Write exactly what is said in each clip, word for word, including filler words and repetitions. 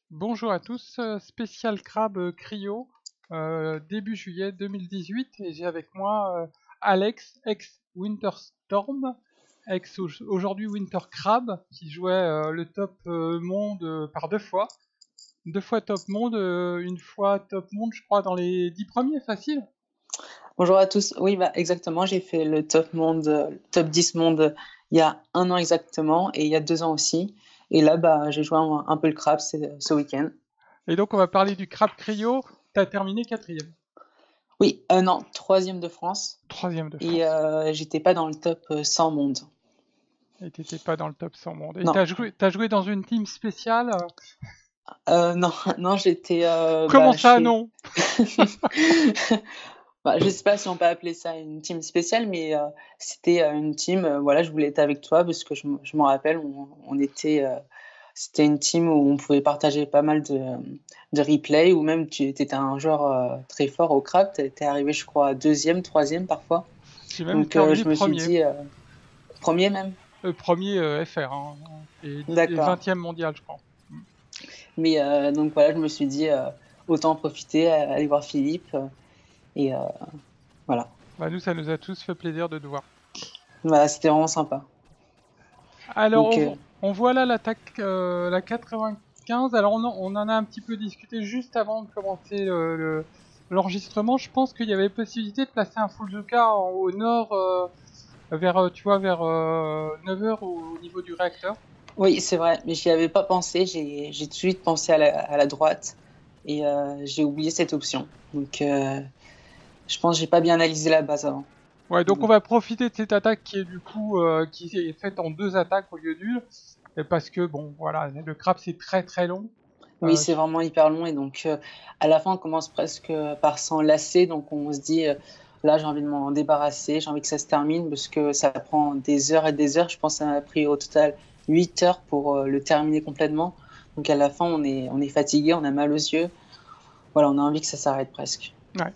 Bonjour à tous, euh, spécial crabe euh, cryo, euh, début juillet deux mille dix-huit, et j'ai avec moi euh, Alex, ex Winterstorm, ex au- aujourd'hui Winter Crab, qui jouait euh, le top euh, monde euh, par deux fois. Deux fois top monde, euh, une fois top monde, je crois, dans les dix premiers, facile. Bonjour à tous. Oui, bah, exactement. J'ai fait le top monde, euh, top dix monde euh, il y a un an exactement et il y a deux ans aussi. Et là, bah, j'ai joué un, un peu le crabe ce, ce week-end. Et donc on va parler du crabe cryo, t'as terminé quatrième, Oui, euh, non, troisième de France troisième de et France. euh, j'étais pas dans le top euh, cent monde. Et t'étais pas dans le top cent monde. Et Non, t'as joué, t'as joué dans une team spéciale. euh, Euh, non, non, j'étais euh, Comment bah, ça, chez. non? Bah, je sais pas si on peut appeler ça une team spéciale, mais euh, c'était euh, une team. Euh, voilà, je voulais être avec toi parce que je, m- je m'en rappelle, on, on était. euh, C'était une team où on pouvait partager pas mal de, de replays, ou même tu étais un joueur euh, très fort au crabe. Tu étais arrivé, je crois, deuxième, troisième parfois. J'ai même Donc euh, terminé je me suis premier. dit, euh, premier même. Euh, premier euh, F R, hein, et, et D'accord. vingtième mondial, je crois. Mais euh, donc voilà, je me suis dit, euh, autant en profiter, euh, aller voir Philippe. euh, et euh, voilà. Bah, nous, ça nous a tous fait plaisir de te voir. Voilà, c'était vraiment sympa. Alors, Donc, on, euh, vo- on voit là l'attaque, euh, la quatre-vingt-quinze. Alors, on en, on en a un petit peu discuté juste avant de commencer le- le- l'enregistrement. Je pense qu'il y avait possibilité de placer un Fuzuka en- au nord, euh, vers, euh, tu vois, vers euh, neuf heures au, au niveau du réacteur. oui, c'est vrai, mais j'y avais pas pensé. J'ai, j'ai tout de suite pensé à la, à la droite et euh, j'ai oublié cette option. Donc, euh, je pense que j'ai pas bien analysé la base avant. Ouais, donc on Mm. va profiter de cette attaque qui est du coup euh, qui est faite en deux attaques au lieu d'une, et parce que bon, voilà, le crabe c'est très très long. Oui, Euh, c'est vraiment hyper long et donc euh, à la fin, on commence presque par s'enlacer. Donc, on se dit, euh, là, j'ai envie de m'en débarrasser, j'ai envie que ça se termine parce que ça prend des heures et des heures. Je pense que ça m'a pris au total huit heures pour euh, le terminer complètement. Donc, à la fin, on est, on est fatigué, on a mal aux yeux. Voilà, on a envie que ça s'arrête presque. ouais.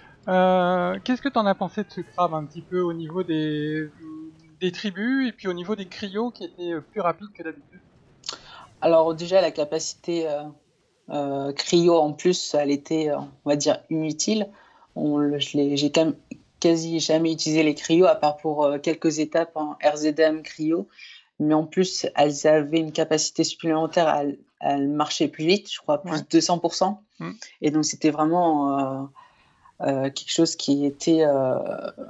Euh, Qu'est-ce que t'en as pensé de ce crabe un petit peu au niveau des des tribus et puis au niveau des cryos qui étaient euh, plus rapides que d'habitude? Alors, déjà, la capacité euh, euh, cryo en plus, elle était, euh, on va dire, inutile. On, le- je l'ai- j'ai quand même quasi jamais utilisé les cryos, à part pour euh, quelques étapes en R Z M cryo. Mais en plus, elles avaient une capacité supplémentaire à, à marcher plus vite, je crois, Ouais. plus de deux cents pour cent. Mm. Et donc, c'était vraiment euh, euh, quelque chose qui était euh,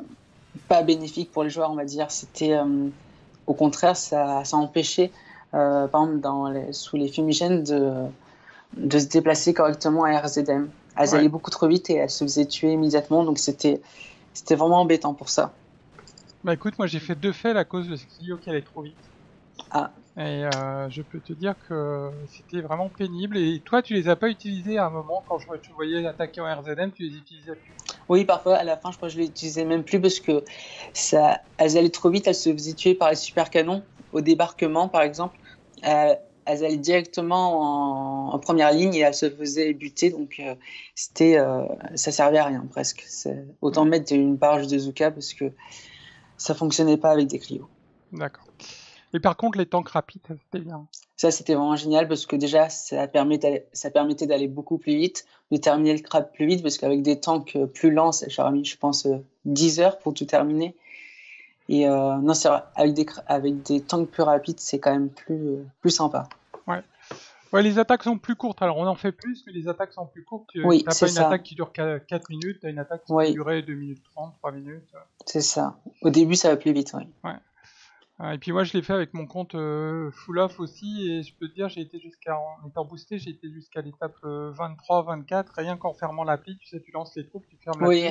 pas bénéfique pour les joueurs, on va dire. C'était, euh, au contraire, ça, ça empêchait, euh, par exemple, dans les, sous les fumigènes, de, de se déplacer correctement à R Z M. Elles Ouais. allaient beaucoup trop vite et elles se faisaient tuer immédiatement, donc c'était c'était vraiment embêtant pour ça. Bah écoute, moi j'ai fait deux fails à cause de ce cryo qui allait trop vite. Ah, Et euh, je peux te dire que c'était vraiment pénible. Et toi, tu les as pas utilisés à un moment quand je te voyais attaquer en R Z M, tu les utilisais plus. oui, parfois à la fin, je crois que je l'utilisais même plus parce que ça, elles allaient trop vite, elles se faisaient tuer par les super canons au débarquement, par exemple. Euh, elles allaient directement en, en, première ligne et elles se faisaient buter, donc euh, c'était, euh, ça servait à rien presque. C'est, autant Ouais, mettre une barge de Zuka parce que ça fonctionnait pas avec des cryos. d'accord. Et par contre, les tanks rapides, c'était bien. Ça, c'était vraiment génial parce que déjà, ça permettait, ça permettait d'aller beaucoup plus vite, de terminer le crabe plus vite, parce qu'avec des tanks euh, plus lents, j'aurais mis, je pense, euh, dix heures pour tout terminer. Et euh, non, c'est vrai, avec des, avec des tanks plus rapides, c'est quand même plus, euh, plus sympa. Ouais. Ouais, les attaques sont plus courtes. Alors, on en fait plus, mais les attaques sont plus courtes. Tu Oui, t'as c'est pas une ça. attaque qui dure quatre minutes, t'as une attaque qui peut Oui, durer deux minutes trente, trois minutes. c'est ça. Au début, ça va plus vite, oui. Ouais. Euh, Et puis moi, je l'ai fait avec mon compte euh, full off aussi, et je peux te dire, j'ai été jusqu'à, en étant boosté, j'ai été jusqu'à l'étape euh, vingt-trois, vingt-quatre, rien qu'en fermant l'appli. Tu sais, tu lances les troupes, tu fermes Oui, l'appli,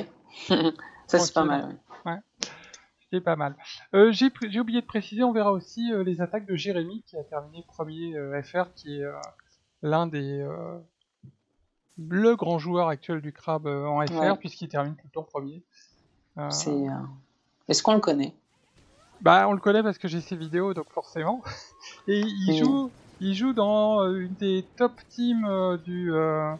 ça c'est pas tranquille. mal. Ouais, c'est pas mal. Euh, j'ai pr- j'ai oublié de préciser, on verra aussi euh, les attaques de Jérémy qui a terminé premier euh, F R, qui est euh, l'un des euh, le grand joueur actuel du crabe euh, en Oui. F R Ouais, puisqu'il termine tout le temps premier. Euh, c'est. Euh... Est-ce qu'on le connaît? Bah, on le connaît parce que j'ai ses vidéos, donc forcément. Et il Oui. joue, il joue dans euh, une des top teams euh, du euh,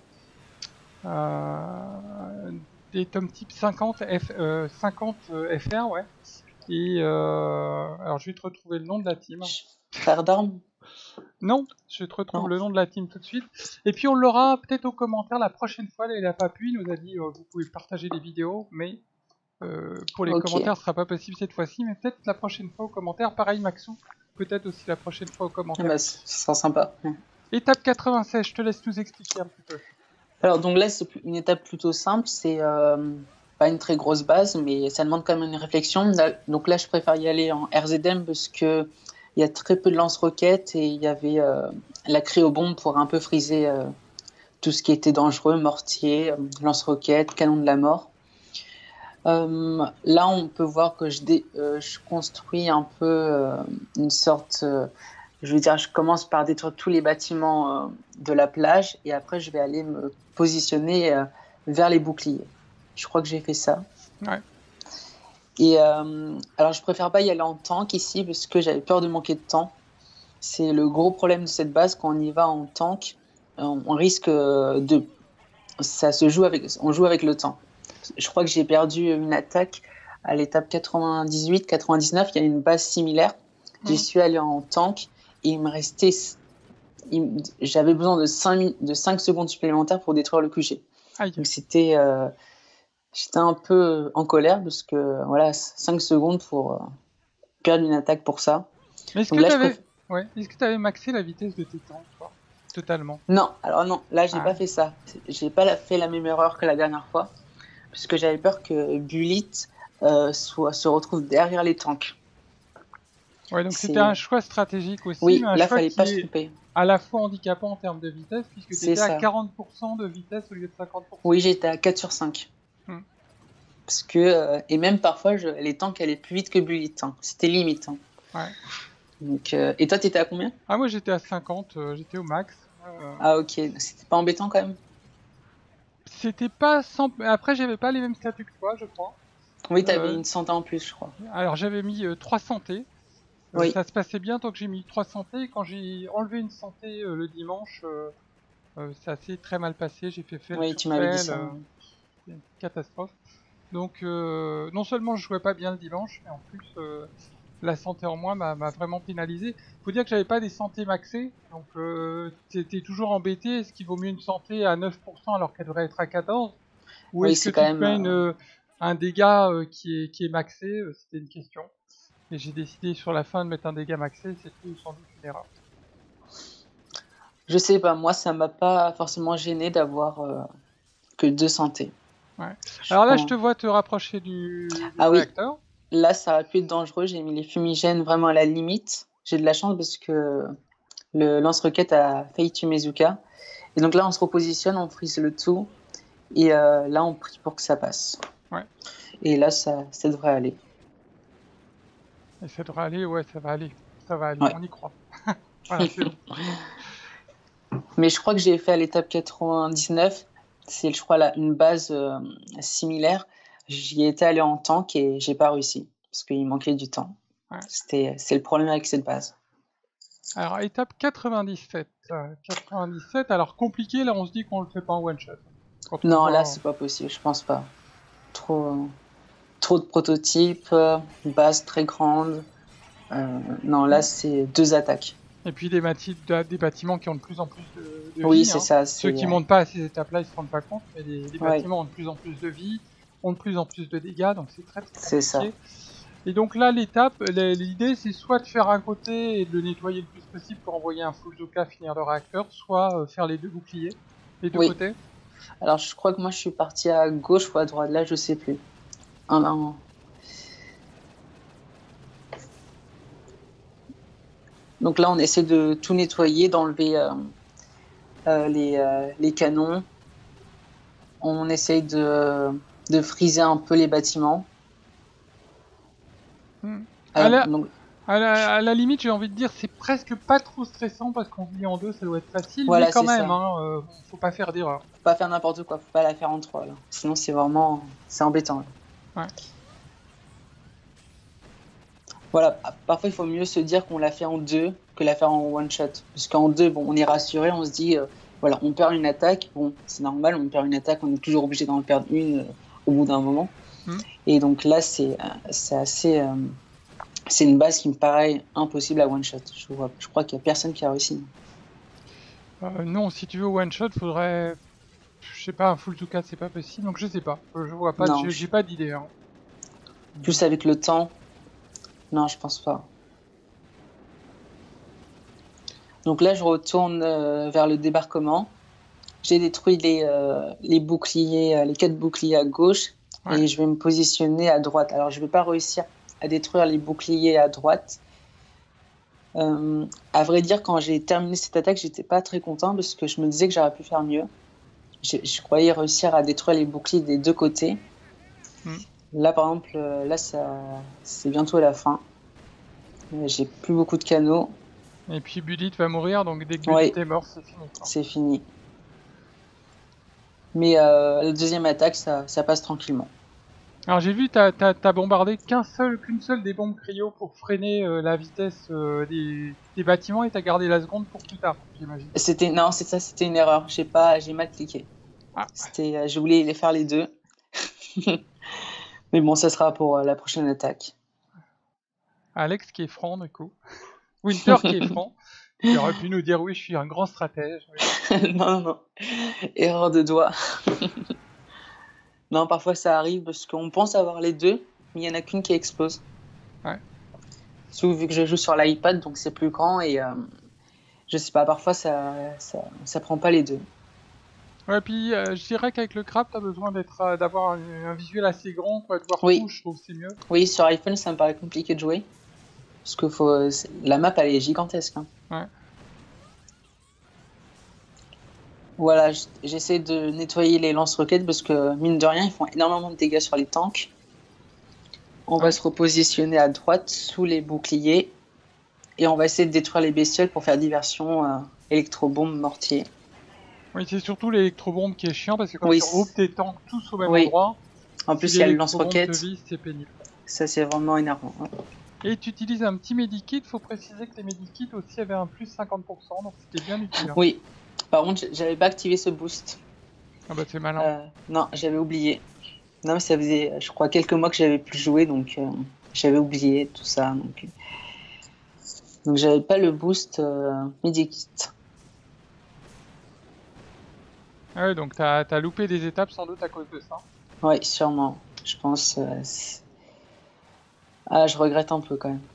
euh, des top type cinquante F, euh, cinquante euh, F R, ouais. Et euh, alors je vais te retrouver le nom de la team. Frère d'armes? Non, je te retrouve Non. le nom de la team tout de suite. Et puis on l'aura peut-être aux commentaires la prochaine fois. Il n'a pas pu, il nous a dit euh, vous pouvez partager les vidéos, mais euh, pour les Ok. commentaires ce sera pas possible cette fois-ci. Mais peut-être la prochaine fois aux commentaires. Pareil Maxou, peut-être aussi la prochaine fois aux Ah commentaires. bah, ce sera sympa. Étape quatre-vingt-seize, je te laisse nous expliquer un petit peu. Alors, donc là, c'est une étape plutôt simple. C'est euh, pas une très grosse base, mais ça demande quand même une réflexion. Là, donc là, je préfère y aller en R Z M parce que il y a très peu de lance-roquettes et il y avait euh, la cryobombe pour un peu friser euh, tout ce qui était dangereux, mortier, euh, lance-roquettes, canon de la mort. Euh, là, on peut voir que je, dé, euh, je construis un peu euh, une sorte... Euh, je veux dire, je commence par détruire tous les bâtiments euh, de la plage et après, je vais aller me positionner euh, vers les boucliers. Je crois que j'ai fait ça. Ouais. Et euh, alors, je préfère pas y aller en tank ici parce que j'avais peur de manquer de temps. C'est le gros problème de cette base. Quand on y va en tank, on, on risque de... Ça se joue avec... On joue avec le temps. Je crois que j'ai perdu une attaque à l'étape quatre-vingt-dix-huit quatre-vingt-dix-neuf. Il y a une base similaire. J'y mmh. suis allé en tank et il me restait... Il... J'avais besoin de cinq, de cinq secondes supplémentaires pour détruire le Q G. Aïe. Donc c'était... Euh... J'étais un peu en colère parce que voilà, cinq secondes pour euh, perdre une attaque pour ça. Mais est-ce Donc que tu avais... préf... ouais. Est-ce que tu avais maxé la vitesse de tes tanks, toi ? Totalement. Non, alors non, là j'ai ah. pas fait ça. J'ai pas fait la même erreur que la dernière fois, puisque j'avais peur que Bullet euh, soit, se retrouve derrière les tanks. Ouais, donc c'était un choix stratégique aussi. Oui, mais un là choix fallait qui pas est se tromper. À la fois handicapant en termes de vitesse, puisque tu étais à quarante pour cent de vitesse au lieu de cinquante pour cent. Oui, j'étais à quatre sur cinq. Hmm. Parce que, euh, et même parfois, je, les tanks allaient plus vite que Bullet. Hein. C'était limite. Hein. Ouais. Donc, euh, et toi, t'étais à combien ? Ah, moi j'étais à cinquante, euh, j'étais au max. Euh... Ah, ok. C'était pas embêtant quand même ? C'était pas sans. Après, j'avais pas les mêmes statuts que toi, je crois. Oui, t'avais euh... une santé en plus, je crois. Alors, j'avais mis euh, trois santé. Euh, oui. Ça se passait bien tant que j'ai mis trois santé. Et quand j'ai enlevé une santé euh, le dimanche, euh, euh, ça s'est très mal passé. J'ai fait faire. Oui, tu m'avais dit ça. Euh, c'est une catastrophe. Donc, euh, non seulement je jouais pas bien le dimanche, mais en plus, euh, la santé en moins m'a vraiment pénalisé. Faut dire que j'avais pas des santé maxées, donc euh, t'es toujours embêté. Est-ce qu'il vaut mieux une santé à neuf pour cent alors qu'elle devrait être à quatorze ? Ou oui, est-ce que quand tu même, te mets une, euh... un dégât euh, qui, est, qui est maxé ? euh, C'était une question. Et j'ai décidé sur la fin de mettre un dégât maxé, c'était sans doute une erreur. Je sais pas, moi ça m'a pas forcément gêné d'avoir euh, que deux santé. Ouais. Alors là, je te vois te rapprocher du, du ah, réacteur. Oui. Là, ça aurait pu être dangereux. J'ai mis les fumigènes vraiment à la limite. J'ai de la chance parce que le lance-roquette a failli tuer Mezuka. Et donc là, on se repositionne, on frise le tout. Et euh, là, on prie pour que ça passe. Ouais. Et là, ça, ça devrait aller. Et ça devrait aller, ouais, ça va aller. Ça va aller, ouais. On y croit. Voilà, c'est bon. Mais je crois que j'ai fait à l'étape quatre-vingt-dix-neuf. C'est, je crois, là, une base euh, similaire. J'y étais allé en tank et j'ai pas réussi parce qu'il manquait du temps. Ouais. C'était, c'est le problème avec cette base. Alors, étape quatre-vingt-dix-sept. Euh, quatre-vingt-dix-sept, alors compliqué, là on se dit qu'on le fait pas en one shot. Quand non, voit... là c'est pas possible, je pense pas. Trop, euh, trop de prototypes, euh, base très grande. Euh, non, là c'est deux attaques. Et puis des, bâti des bâtiments qui ont de plus en plus de, de oui, vie. c'est hein. ça. Ceux qui montent pas à ces étapes-là, ils se rendent pas compte, mais les, les ouais. bâtiments ont de plus en plus de vie, ont de plus en plus de dégâts, donc c'est très très compliqué. C'est ça. Et donc là, l'étape, l'idée c'est soit de faire un côté et de le nettoyer le plus possible pour envoyer un Fuzuka finir le réacteur, soit euh, faire les deux boucliers, les deux oui. côtés. Alors je crois que moi je suis parti à gauche ou à droite, là je sais plus. Un, un. Donc là on essaie de tout nettoyer, d'enlever euh, euh, les, euh, les canons. On essaye de, de friser un peu les bâtiments. Hmm. Alors, à, la, donc... à, la, à la limite, j'ai envie de dire, c'est presque pas trop stressant parce qu'on se dit en deux, ça doit être facile, voilà, mais quand même, hein, euh, faut pas faire d'erreur. Faut pas faire n'importe quoi, faut pas la faire en trois, là. Sinon c'est vraiment, c'est embêtant. Là. Ouais. Voilà, parfois il faut mieux se dire qu'on l'a fait en deux que la faire en one shot, parce qu'en deux, bon, on est rassuré, on se dit, euh, voilà, on perd une attaque, bon, c'est normal, on perd une attaque, on est toujours obligé d'en perdre une euh, au bout d'un moment. Mmh. Et donc là, c'est assez, euh, c'est une base qui me paraît impossible à one-shot. Je, vois, je crois qu'il n'y a personne qui a réussi. Euh, non, si tu veux one shot, faudrait, je sais pas, un full to quatre, c'est pas possible. Donc je sais pas, Euh, je vois pas, Non, j'ai je- j'ai pas d'idée. Hein. Plus avec le temps, non, je pense pas. Donc là, je retourne euh, vers le débarquement. J'ai détruit les, euh, les boucliers, euh, les quatre boucliers à gauche, Ouais. et je vais me positionner à droite. Alors, je vais pas réussir à détruire les boucliers à droite. Euh, à vrai dire, quand j'ai terminé cette attaque, j'étais pas très content parce que je me disais que j'aurais pu faire mieux. Je, je croyais réussir à détruire les boucliers des deux côtés. Mm. Là, par exemple, euh, là, ça, c'est bientôt la fin. Euh, J'ai plus beaucoup de canaux. Et puis Budit va mourir, donc dès que Oui, Budit est mort, c'est fini. Quoi. c'est fini. Mais euh, la deuxième attaque, ça, ça passe tranquillement. Alors j'ai vu, t'as as, bombardé qu'un seul, qu'une seule des bombes cryo pour freiner euh, la vitesse euh, des, des bâtiments et t'as gardé la seconde pour plus tard, j'imagine. C'était non, c'est ça, c'était une erreur. J'ai pas, j'ai mal cliqué. Ah. C'était, euh, je voulais les faire les deux. Mais bon, ça sera pour euh, la prochaine attaque. Alex qui est franc du coup. Winter qui est franc. Il aurait pu nous dire oui, je suis un grand stratège. non, non, non. Erreur de doigt. Non, parfois ça arrive parce qu'on pense avoir les deux, mais il y en a qu'une qui explose. Ouais. Surtout vu que je joue sur l'iPad, donc c'est plus grand et euh, je sais pas, parfois ça, ça, ça prend pas les deux. Ouais, puis euh, je dirais qu'avec le crabe, t'as besoin d'être, euh, d'avoir un, un visuel assez grand, quoi, de voir Oui. tout, je trouve que c'est mieux. Oui, sur iPhone, ça me paraît compliqué de jouer. Parce que faut, c'est- la map, elle est gigantesque. Hein. Ouais. Voilà, j- j'essaie de nettoyer les lance-roquettes parce que, mine de rien, ils font énormément de dégâts sur les tanks. On va Ouais. se repositionner à droite, sous les boucliers. Et on va essayer de détruire les bestioles pour faire diversion euh, électro-bombe mortier. Oui, c'est surtout l'électrobombe qui est chiant parce que quand Oui, tu regroupes tes tanks tous au même oui. endroit, En si plus, il y a le l'électrobombe te lance-roquette. vise, c'est pénible. Ça, c'est vraiment énervant. hein. Et tu utilises un petit medikit, faut préciser que les medikits aussi avaient un plus cinquante pour cent, donc c'était bien utile. Hein. Oui. Par contre, j'avais pas activé ce boost. Ah bah c'est malin. Euh, non, j'avais oublié. Non, mais ça faisait, je crois, quelques mois que j'avais plus joué, donc euh, j'avais oublié tout ça. Donc, donc j'avais pas le boost euh, medikit. Ah ouais, donc t'as as loupé des étapes sans doute à cause de ça. Oui, sûrement. Je pense. Euh, ah, je regrette un peu quand même.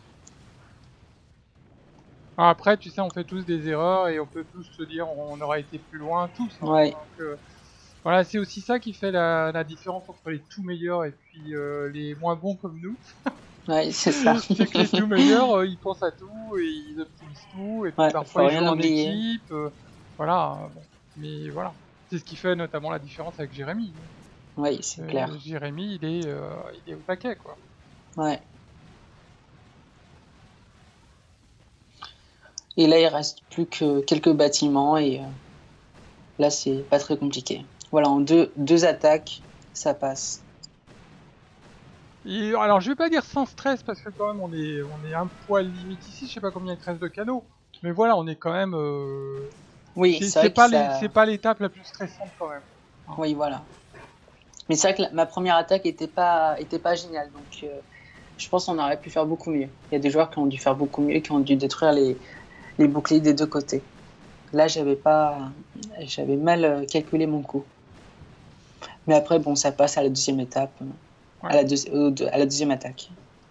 Alors après, tu sais, on fait tous des erreurs et on peut tous se dire on aurait été plus loin, tous. Hein. Ouais. Donc, euh, voilà, c'est aussi ça qui fait la, la différence entre les tout meilleurs et puis euh, les moins bons comme nous. Ouais, c'est ça. C'est que les tout meilleurs, euh, ils pensent à tout et ils optimisent tout et puis Ouais, parfois faut ils rien jouent en oublier. équipe. euh, voilà, euh, bon. Mais voilà, c'est ce qui fait notamment la différence avec Jérémy. Oui, c'est Euh, clair. Jérémy, il est, euh, il est au paquet, quoi. Ouais. Et là, il reste plus que quelques bâtiments et euh, là, c'est pas très compliqué. Voilà, en deux, deux attaques, ça passe. Et, alors, je vais pas dire sans stress parce que quand même on est, on est un poil limite ici. Je sais pas combien il te reste de canaux, mais voilà, on est quand même. Euh... Oui, C'est c'est vrai que pas, ça... les- pas l'étape la plus stressante quand même. Oui, voilà. Mais c'est vrai que la- ma première attaque était pas, était pas géniale, donc euh, je pense qu'on aurait pu faire beaucoup mieux. Il y a des joueurs qui ont dû faire beaucoup mieux, qui ont dû détruire les, les boucliers des deux côtés. Là, j'avais pas, j'avais mal euh, calculé mon coup. Mais après, bon, ça passe à la deuxième étape, euh, Ouais. à, la deuxi- au deux- à la deuxième attaque.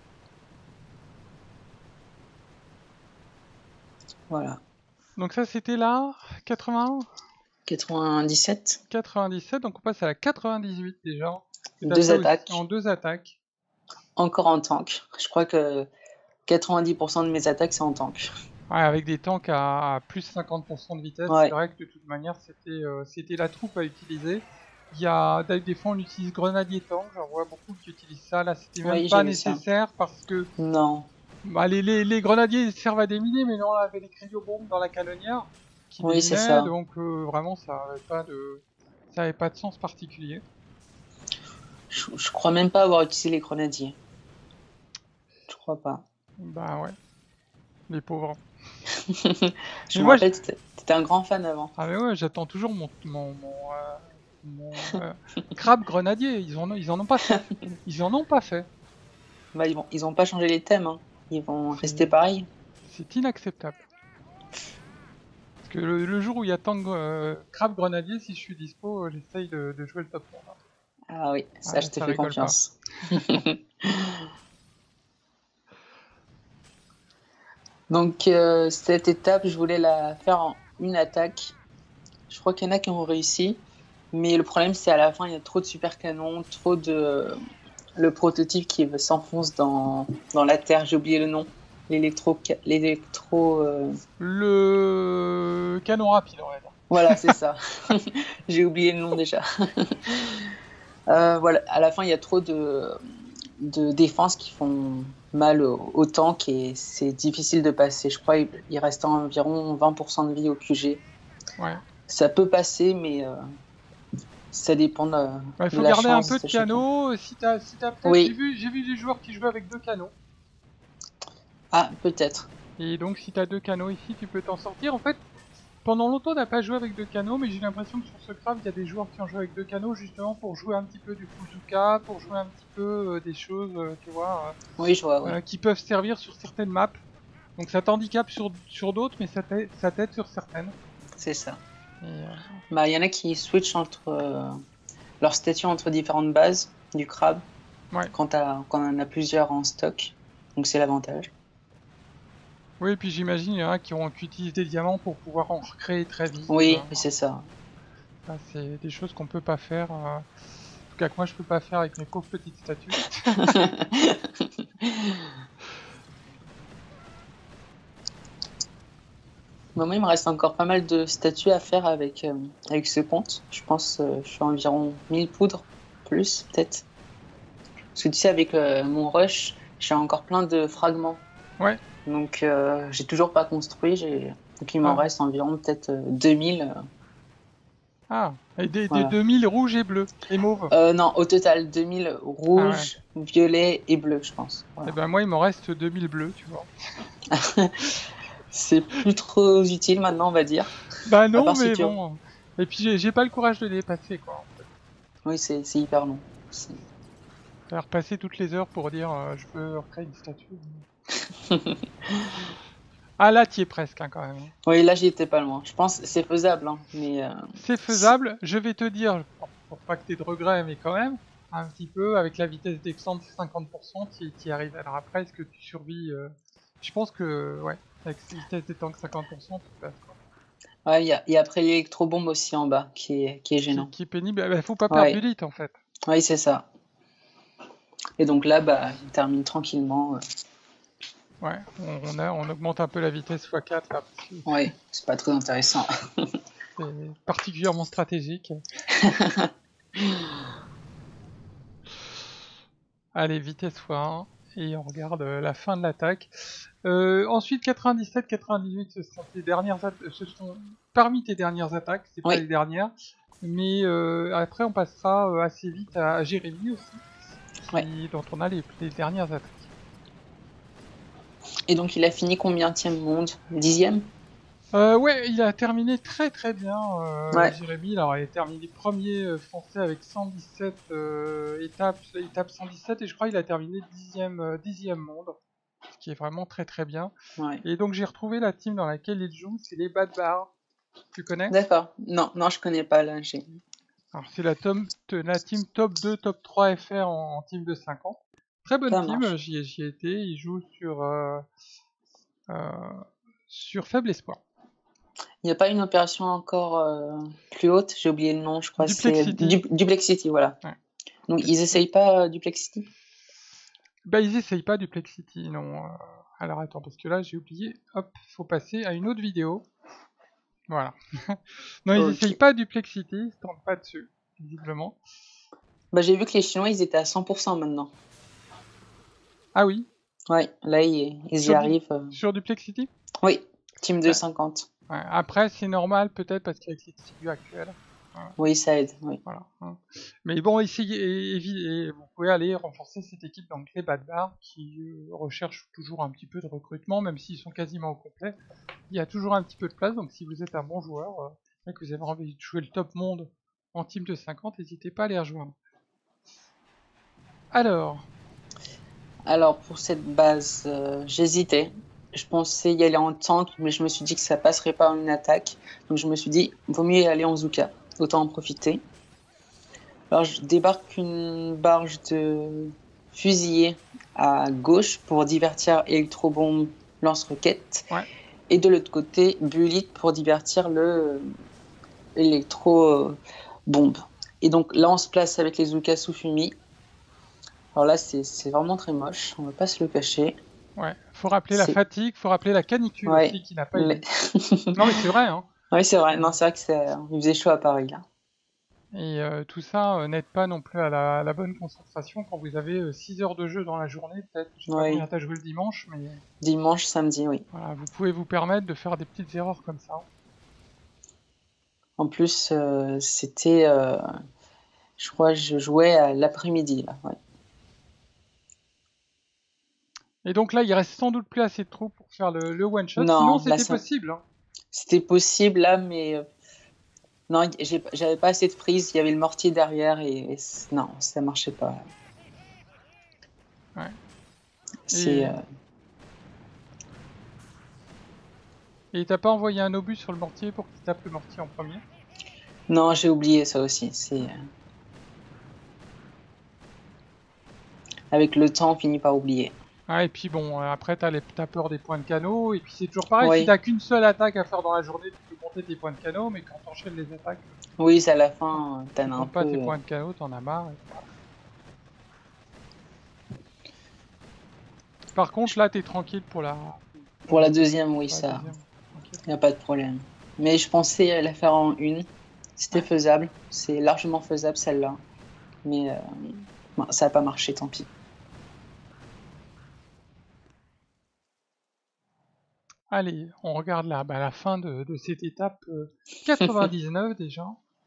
Voilà. Donc ça c'était là, quatre-vingts, quatre-vingt-dix-sept, quatre-vingt-dix-sept, donc on passe à la quatre-vingt-dix-huit déjà. Et t'as deux fait aussi attaques, en deux attaques. encore en tank. Je crois que quatre-vingt-dix pour cent de mes attaques, c'est en tank. Ouais, avec des tanks à, à plus cinquante pour cent de vitesse, Ouais. c'est vrai que de toute manière c'était euh, c'était la troupe à utiliser. Il y a des fois on utilise grenadier tank, j'en vois beaucoup qui utilisent ça. Là c'était même Oui, pas j'ai vu ça. nécessaire parce que Non. bah, les, les, les grenadiers ils servent à déminer, mais non, on avait des cryobombes dans la canonnière qui Oui, c'est déminaient, ça. donc euh, vraiment ça avait pas de ça avait pas de sens particulier. Je, je crois même pas avoir utilisé les grenadiers. Je crois pas. Bah ouais, les pauvres. je Mais me moi, rappelle, t'étais t'étais un grand fan avant. Ah mais ouais, j'attends toujours mon mon mon, euh, mon euh, crabe grenadier. Ils en ont ils en ont pas fait. Ils en ont pas fait. Bah, ils, vont, ils ont pas changé les thèmes. Hein. Ils vont C'est- rester pareils? C'est inacceptable. Parce que le, le jour où il y a tant de euh, crabes grenadiers, si je suis dispo, euh, j'essaye de, de jouer le top monde. Ah oui, ça, Ouais, je te ça fais rigole pas. confiance. Donc, euh, cette étape, je voulais la faire en une attaque. Je crois qu'il y en a qui ont réussi. Mais le problème, c'est à la fin, il y a trop de super canons, trop de. Le prototype qui s'enfonce dans, dans la terre, j'ai oublié le nom. L'électro. L'électro. euh, Le canon rapide, on va dire. Voilà, c'est ça. J'ai oublié le nom déjà. Euh, voilà, à la fin, il y a trop de, de défenses qui font mal au, au tank et c'est difficile de passer. Je crois qu'il il reste environ vingt pour cent de vie au Q G. Ouais. Ça peut passer, mais euh, ça dépend de, Il de faut la garder un peu chance de de chacun. canaux. Si t'as si t'as peut-être. J'ai Oui, vu, j'ai vu des joueurs qui jouaient avec deux canaux. ah, peut-être. Et donc, si t'as deux canaux ici, tu peux t'en sortir. En fait, pendant longtemps, on n'a pas joué avec deux canaux, mais j'ai l'impression que sur ce craft, il y a des joueurs qui ont joué avec deux canaux justement pour jouer un petit peu du Kuzuka, pour jouer un petit peu euh, des choses, euh, tu vois, Oui, je vois, euh, oui. euh, qui peuvent servir sur certaines maps. Donc ça t'handicape sur, sur d'autres, mais ça t'aide ça t'aide sur certaines. C'est ça. Et, euh, Bah, il y en a qui switchent entre euh, leur statut entre différentes bases du crabe ouais. quand, t'as- quand on en a plusieurs en stock. Donc c'est l'avantage. Oui, et puis j'imagine il y en a qui, ont, qui utilisent des diamants pour pouvoir en recréer très vite. Oui, euh, c'est ça. ça, c'est des choses qu'on peut pas faire. euh, en tout cas que moi je peux pas faire avec mes pauvres petites statues. Bah, moi, il me reste encore pas mal de statues à faire avec, euh, avec ce compte. Je pense euh, je suis à environ mille poudres, plus peut-être. Parce que tu sais, avec euh, mon rush, j'ai encore plein de fragments. Ouais. Donc, euh, j'ai toujours pas construit. J'ai... Donc, il m'en Ah, reste environ peut-être euh, deux mille. euh, ah. Et des, des voilà. deux mille rouges et bleus et mauves. Euh, non, au total, deux mille Ah ouais. rouges, violets et bleus, je pense. Et Voilà. ben moi il m'en reste deux mille bleus, tu vois. C'est plus trop utile maintenant, on va dire. Bah À non, part si mais tu... bon. Et puis j'ai j'ai pas le courage de les dépasser, quoi. Oui, c'est, c'est hyper long. C'est- Faire passer toutes les heures pour dire euh, je veux recréer une statue. Ah là, t'y es presque, hein, quand même. Oui, là, j'y étais pas loin. Je pense que c'est faisable, hein, mais... euh, C'est c'est- faisable. Je vais te dire, pour, pour pas que t'aies de regrets, mais quand même, un petit peu, avec la vitesse descente de cinquante pour cent, t'y y arrives. Alors après, est-ce que tu survis euh, Je pense que, ouais, avec cette vitesse descente de cinquante pour cent, tu passes, quoi. Ouais, il y a, il y a après l'électrobombe aussi en bas, qui est, qui est Qui, gênant. qui est pénible. Bah, faut pas perdre du Ouais, lit, en fait. oui, c'est ça. Et donc là, bah, il termine tranquillement. euh. Ouais, on, on, a, on augmente un peu la vitesse fois quatre, là, parce que Ouais, c'est pas très intéressant. c'est particulièrement stratégique. Allez, vitesse fois un, et on regarde euh, la fin de l'attaque. Euh, ensuite, quatre-vingt-dix-sept quatre-vingt-dix-huit, ce seront tes dernières ce sont parmi tes dernières attaques, c'est pas Oui, les dernières. Mais euh, après, on passera euh, assez vite à Jérémy aussi, ouais. qui, dont on a les, les dernières attaques. Et donc, il a fini combienième monde? Dixième? Euh, ouais, il a terminé très très bien, euh, Ouais, Jérémy. Alors, il a terminé premier euh, français avec cent dix-sept euh, étapes, étape cent dix-sept, et je crois qu'il a terminé dixième, euh, dixième monde, ce qui est vraiment très très bien. ouais. Et donc, j'ai retrouvé la team dans laquelle il joue, c'est les Bad Bar. Tu connais? D'accord. Non, non, je connais pas là. J'ai... Alors, c'est la, tom- te- la team top deux, top trois F R en, en team de cinquante. Très bonne Ça team, marche. j'y ai, j'y ai été. Il joue sur, euh, euh, sur faible espoir. Il n'y a pas une opération encore euh, plus haute? J'ai oublié le nom, je crois. C'est Duplexity. du... Duplexity, voilà. Ouais. Donc, ils essayent pas euh, Duplexity? Bah, ils essayent pas Duplexity, non. euh. Alors, attends, parce que là, j'ai oublié. Hop, faut passer à une autre vidéo. Voilà. Non, ils essayent Ok. pas Duplexity, ils se tentent pas dessus, visiblement. Bah, j'ai vu que les Chinois, ils étaient à cent pour cent maintenant. Ah oui, Ouais, là, ils, ils y sur, du, arrivent. euh. sur Duplexity. Oui, team de Ouais. cinquante. Ouais, après, c'est normal, peut-être, parce qu'avec les tribus actuelles. Voilà. Oui, ça aide, oui. Voilà, hein. Mais bon, essayez, et, et- et vous pouvez aller renforcer cette équipe dans les Bad Bar qui euh, recherche toujours un petit peu de recrutement, même s'ils sont quasiment au complet. Il y a toujours un petit peu de place, donc si vous êtes un bon joueur euh, et que vous avez envie de jouer le top monde en team de cinquante, n'hésitez pas à les rejoindre. Alors, Alors pour cette base, euh, j'hésitais. Je pensais y aller en tank, mais je me suis dit que ça passerait pas en une attaque. Donc je me suis dit, vaut mieux y aller en Zuka. Autant en profiter. Alors je débarque une barge de fusiliers à gauche pour divertir Electrobomb lance-roquette. Ouais. Et de l'autre côté, Bullet pour divertir le électro-bombe. Et donc là, on se place avec les Zuka Sufumi. Alors là, c'est vraiment très moche, on va pas se le cacher. Ouais, faut rappeler la fatigue, faut rappeler la canicule ouais. aussi qui n'a pas aidé. Non mais c'est vrai, hein. Oui, c'est vrai. Non, c'est vrai que c'est, il faisait chaud à Paris là. Et euh, tout ça euh, n'aide pas non plus à la, à la bonne concentration quand vous avez six heures de jeu dans la journée, peut-être. Je sais ouais. pas combien t'as joué le dimanche, mais. Dimanche, samedi, oui. Voilà, vous pouvez vous permettre de faire des petites erreurs comme ça. En plus, euh, c'était, euh, je crois, je jouais à l'après-midi là. Ouais. Et donc là, il reste sans doute plus assez de troupes pour faire le, le one shot. Non, Sinon, c'était ça... possible. Hein. C'était possible là, mais euh, non, j'avais pas assez de prise. Il y avait le mortier derrière et, et non, ça marchait pas. Ouais. C'est. Et... Euh... Et t'as pas envoyé un obus sur le mortier pour qu'il tape le mortier en premier? Non, j'ai oublié ça aussi. C'est. Avec le temps, on finit par oublier. Ah, et puis bon, après t'as, les... t'as peur des points de canot, et puis c'est toujours pareil, oui. si t'as qu'une seule attaque à faire dans la journée, tu peux compter tes points de canot, mais quand t'enchaînes les attaques... Oui, c'est à la fin, t'en as un pas peu... tes points de canot, t'en as marre. Et... Par contre, là, t'es tranquille pour la... Pour la deuxième, oui, ça... Il n'y a pas de problème. Mais je pensais la faire en une. C'était ouais. faisable. C'est largement faisable, celle-là. Mais euh... bon, ça n'a pas marché, tant pis. Allez, on regarde là, bah, la fin de, de cette étape euh, quatre-vingt-dix-neuf déjà.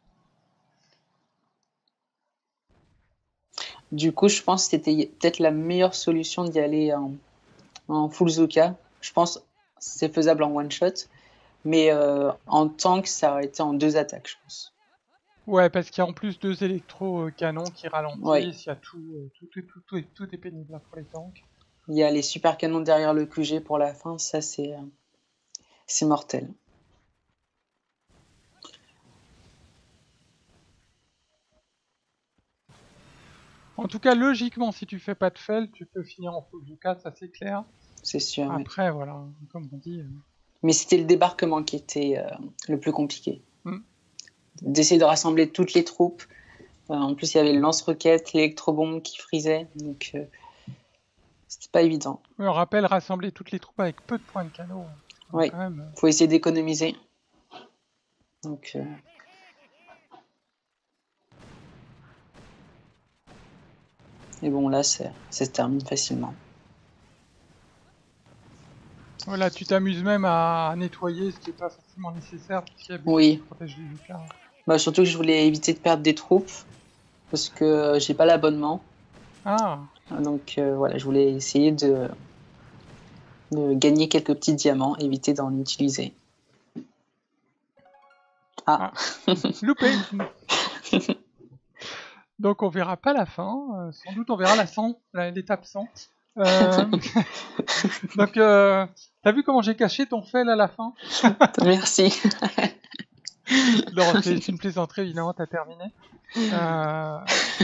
Du coup, je pense que c'était peut-être la meilleure solution d'y aller en, en full Zuka. Je pense que c'est faisable en one shot. Mais euh, en tank, ça aurait été en deux attaques, je pense. Ouais, parce qu'il y a en plus deux électro-canons qui ralentissent. Ouais. Il y a tout, euh, tout, tout, tout, tout, tout est pénible là, pour les tanks. Il y a les super canons derrière le Q G pour la fin. Ça, c'est euh, c'est mortel. En tout cas, logiquement, si tu fais pas de fail, tu peux finir en full Zuka, ça c'est clair. C'est sûr. Après, oui. voilà, comme on dit. Euh... Mais c'était le débarquement qui était euh, le plus compliqué. Mm. D'essayer de rassembler toutes les troupes. Euh, en plus, il y avait le lance-roquette, l'électrobombe qui frisait. Donc, euh, c'était pas évident. Oui, on rappelle rassembler toutes les troupes avec peu de points de canot. Oui, il même... faut essayer d'économiser. Donc. Euh... Et bon, là, ça se termine facilement. Voilà, tu t'amuses même à nettoyer ce qui n'est pas forcément nécessaire. Parce qu'il y a oui. Protège les Zuka. Bah, surtout que je voulais éviter de perdre des troupes. Parce que j'ai pas l'abonnement. Ah. Donc euh, voilà, je voulais essayer de, de gagner quelques petits diamants, éviter d'en utiliser. Ah, ah. Loupé. Donc on verra pas la fin, euh, sans doute on verra la cent, l'étape cent. Euh... Donc euh, t'as vu comment j'ai caché ton fail à la fin? Merci. Non, c'est une plaisanterie, évidemment, t'as terminé. Euh...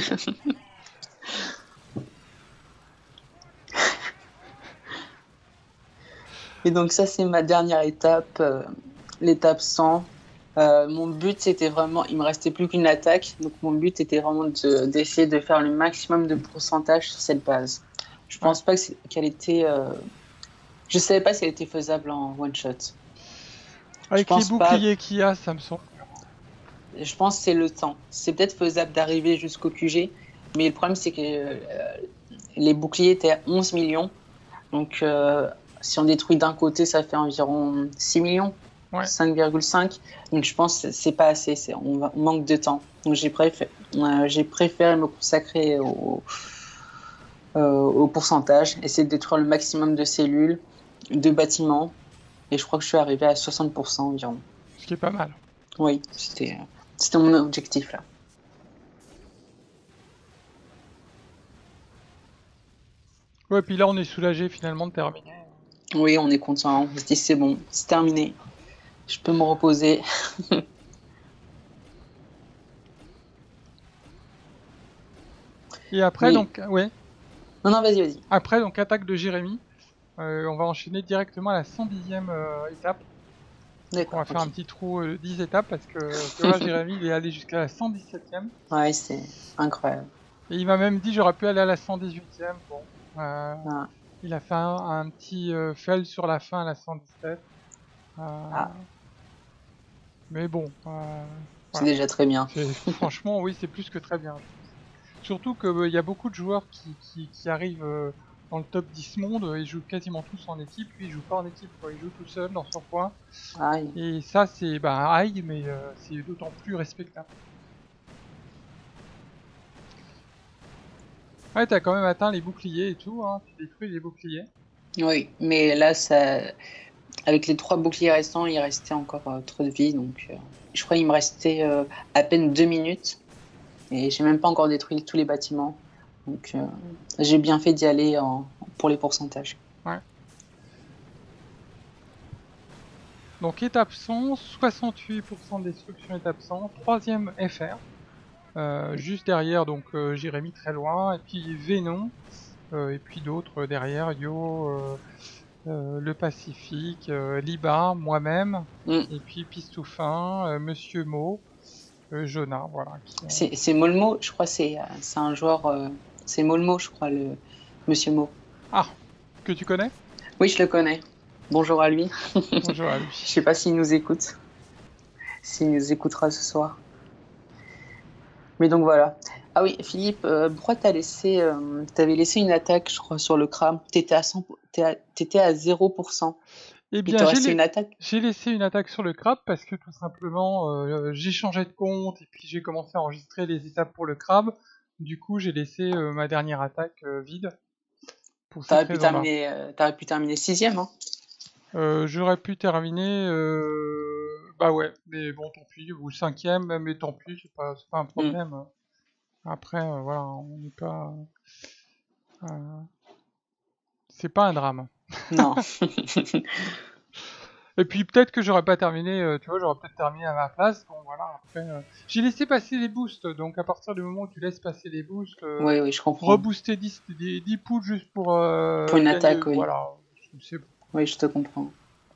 Et donc ça c'est ma dernière étape, euh, l'étape cent. Euh, mon but c'était vraiment, il me restait plus qu'une attaque, donc mon but était vraiment d'essayer de, de faire le maximum de pourcentage sur cette base. Je pense ouais. pas qu'elle était, euh... je savais pas si elle était faisable en one shot. Avec les boucliers pas... qu'il y a, ça me semble. Je pense que c'est le temps. C'est peut-être faisable d'arriver jusqu'au Q G, mais le problème c'est que euh, les boucliers étaient à onze millions, donc euh, si on détruit d'un côté, ça fait environ six millions. Ouais. cinq virgule cinq, donc je pense que c'est pas assez, c'est, on, va, on manque de temps. Donc j'ai préféré, euh, j'ai préféré me consacrer au, euh, au pourcentage, essayer de détruire le maximum de cellules, de bâtiments, et je crois que je suis arrivé à soixante pour cent environ. Ce qui est pas mal. Oui, c'était, c'était mon objectif là. Ouais, puis là on est soulagé finalement de terminer. Oui, on est content. On se dit c'est bon, c'est terminé. Je peux me reposer. Et après, Mais... donc, ouais. Non, non, vas-y, vas-y. Après, donc, attaque de Jérémy. Euh, on va enchaîner directement à la cent dixième euh, étape. Donc, on va D'accord, faire ok. un petit trou euh, dix étapes parce que tu vois, Jérémy, il est allé jusqu'à la cent dix-septième. Ouais, c'est incroyable. Et il m'a même dit j'aurais pu aller à la cent dix-huitième. Bon, euh, Ah, il a fait un, un petit euh, fail sur la fin à la cent dix-sept. Euh, ah, mais bon, euh, c'est voilà. déjà très bien. C'est, franchement, oui, c'est plus que très bien. Surtout qu'il euh, y a beaucoup de joueurs qui, qui, qui arrivent euh, dans le top dix monde, euh, ils jouent quasiment tous en équipe, lui il joue pas en équipe, quoi. Il joue tout seul dans son coin. Aïe. Et ça c'est bah high, mais euh, c'est d'autant plus respectable. Ouais, t'as quand même atteint les boucliers et tout, hein. Tu détruis les boucliers. Oui, mais là, ça... avec les trois boucliers restants, il restait encore euh, trop de vie. Donc, euh, je crois qu'il me restait euh, à peine deux minutes. Et j'ai même pas encore détruit tous les bâtiments. Donc, euh, j'ai bien fait d'y aller en... pour les pourcentages. Ouais. Donc étape cent, soixante-huit pour cent de destruction étape cent, troisième F R. Euh, juste derrière, donc euh, Jérémy très loin, et puis Venom, euh, et puis d'autres derrière, Yo, euh, euh, le Pacifique, euh, Liba, moi-même, Mm. et puis Pistoufin, euh, Monsieur Mo, euh, Jonah, voilà. Qui, euh... C'est c'est Molmo, je crois, c'est euh, c'est un joueur. euh, C'est Molmo, je crois, le Monsieur Mo. Ah, que tu connais? Oui, je le connais. Bonjour à lui. Bonjour à Je lui. sais pas s'il nous écoute, s'il nous écoutera ce soir. Mais donc voilà. Ah oui, Philippe, euh, pourquoi t'as laissé, euh, t'avais laissé une attaque, je crois, sur le crâne. T'étais à cent, t'es à- t'étais à zéro pour cent. Eh Il bien, te j'ai restait la- une attaque. j'ai laissé une attaque sur le crabe parce que tout simplement, euh, j'ai changé de compte et puis j'ai commencé à enregistrer les étapes pour le crabe. Du coup, j'ai laissé euh, ma dernière attaque euh, vide pour cette T'aurais pu raison-là. terminer, euh, t'aurais pu terminer sixième, hein. Euh, j'aurais pu terminer, euh, bah ouais, mais bon, tant pis, ou cinquième, mais tant pis, c'est pas, c'est pas un Mm. problème. Après, euh, voilà, on n'est pas, euh, c'est pas un drame. Non. Et puis peut-être que j'aurais pas terminé, euh, tu vois, j'aurais peut-être terminé à ma place. Bon, voilà, après, euh, j'ai laissé passer les boosts, donc à partir du moment où tu laisses passer les boosts, euh, Oui, oui, je comprends. rebooster dix, dix, dix poules juste pour Pour euh, une gagner, attaque, oui. voilà, c'est bon. Oui, je te comprends.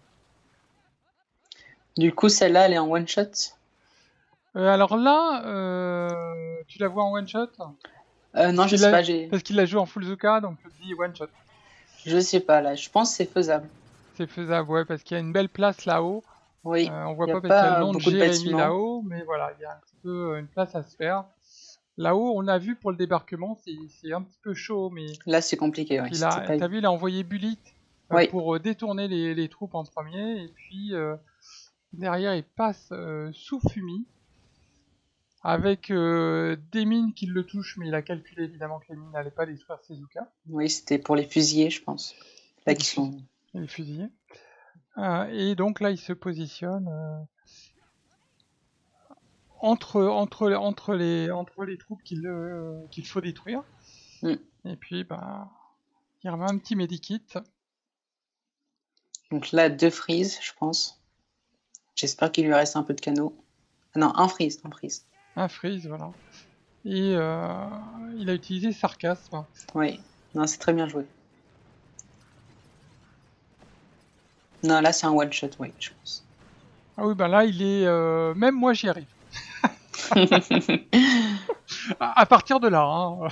Du coup, celle-là, elle est en one shot. Euh, alors là, euh, tu la vois en one shot? Euh, Parce non, je qu'il sais a, pas, j'ai, parce qu'il la joue en full Zuka, donc je te dis one shot. je sais pas là. Je pense que c'est faisable. C'est faisable, ouais, parce qu'il y a une belle place là-haut. Oui, Euh, on il voit n'y a pas parce qu'il y a le pas nom de beaucoup de Jérémy bâtiments. là-haut, mais voilà, il y a un petit peu euh, une place à se faire. Là-haut, on a vu pour le débarquement, c'est c'est un petit peu chaud, mais Là, c'est compliqué, oui. il C'était a, pas. t'as vu, il a envoyé Bulit euh, Oui, pour euh, détourner les, les troupes en premier, et puis euh, derrière, il passe euh, sous Fumi, avec euh, des mines qui le touchent, mais il a calculé évidemment que les mines n'allaient pas détruire Sezuka, oui, c'était pour les fusillés, je pense. et Là, les, qui fusi- sont. et les fusillés. Euh, et donc là, il se positionne euh, entre, entre, entre, les, entre les troupes qu'il euh, qu'il faut détruire. Hmm. Et puis, bah, il remet un petit medikit. Donc là, deux frises, je pense. J'espère qu'il lui reste un peu de canaux. Ah non, un freeze, un freeze. Un freeze, voilà. Et euh, il a utilisé sarcasme. Oui, non, c'est très bien joué. Non, là, c'est un one shot, oui, je pense. Ah oui, bah là, il est. Euh, même moi, j'y arrive. à, à partir de là. Hein.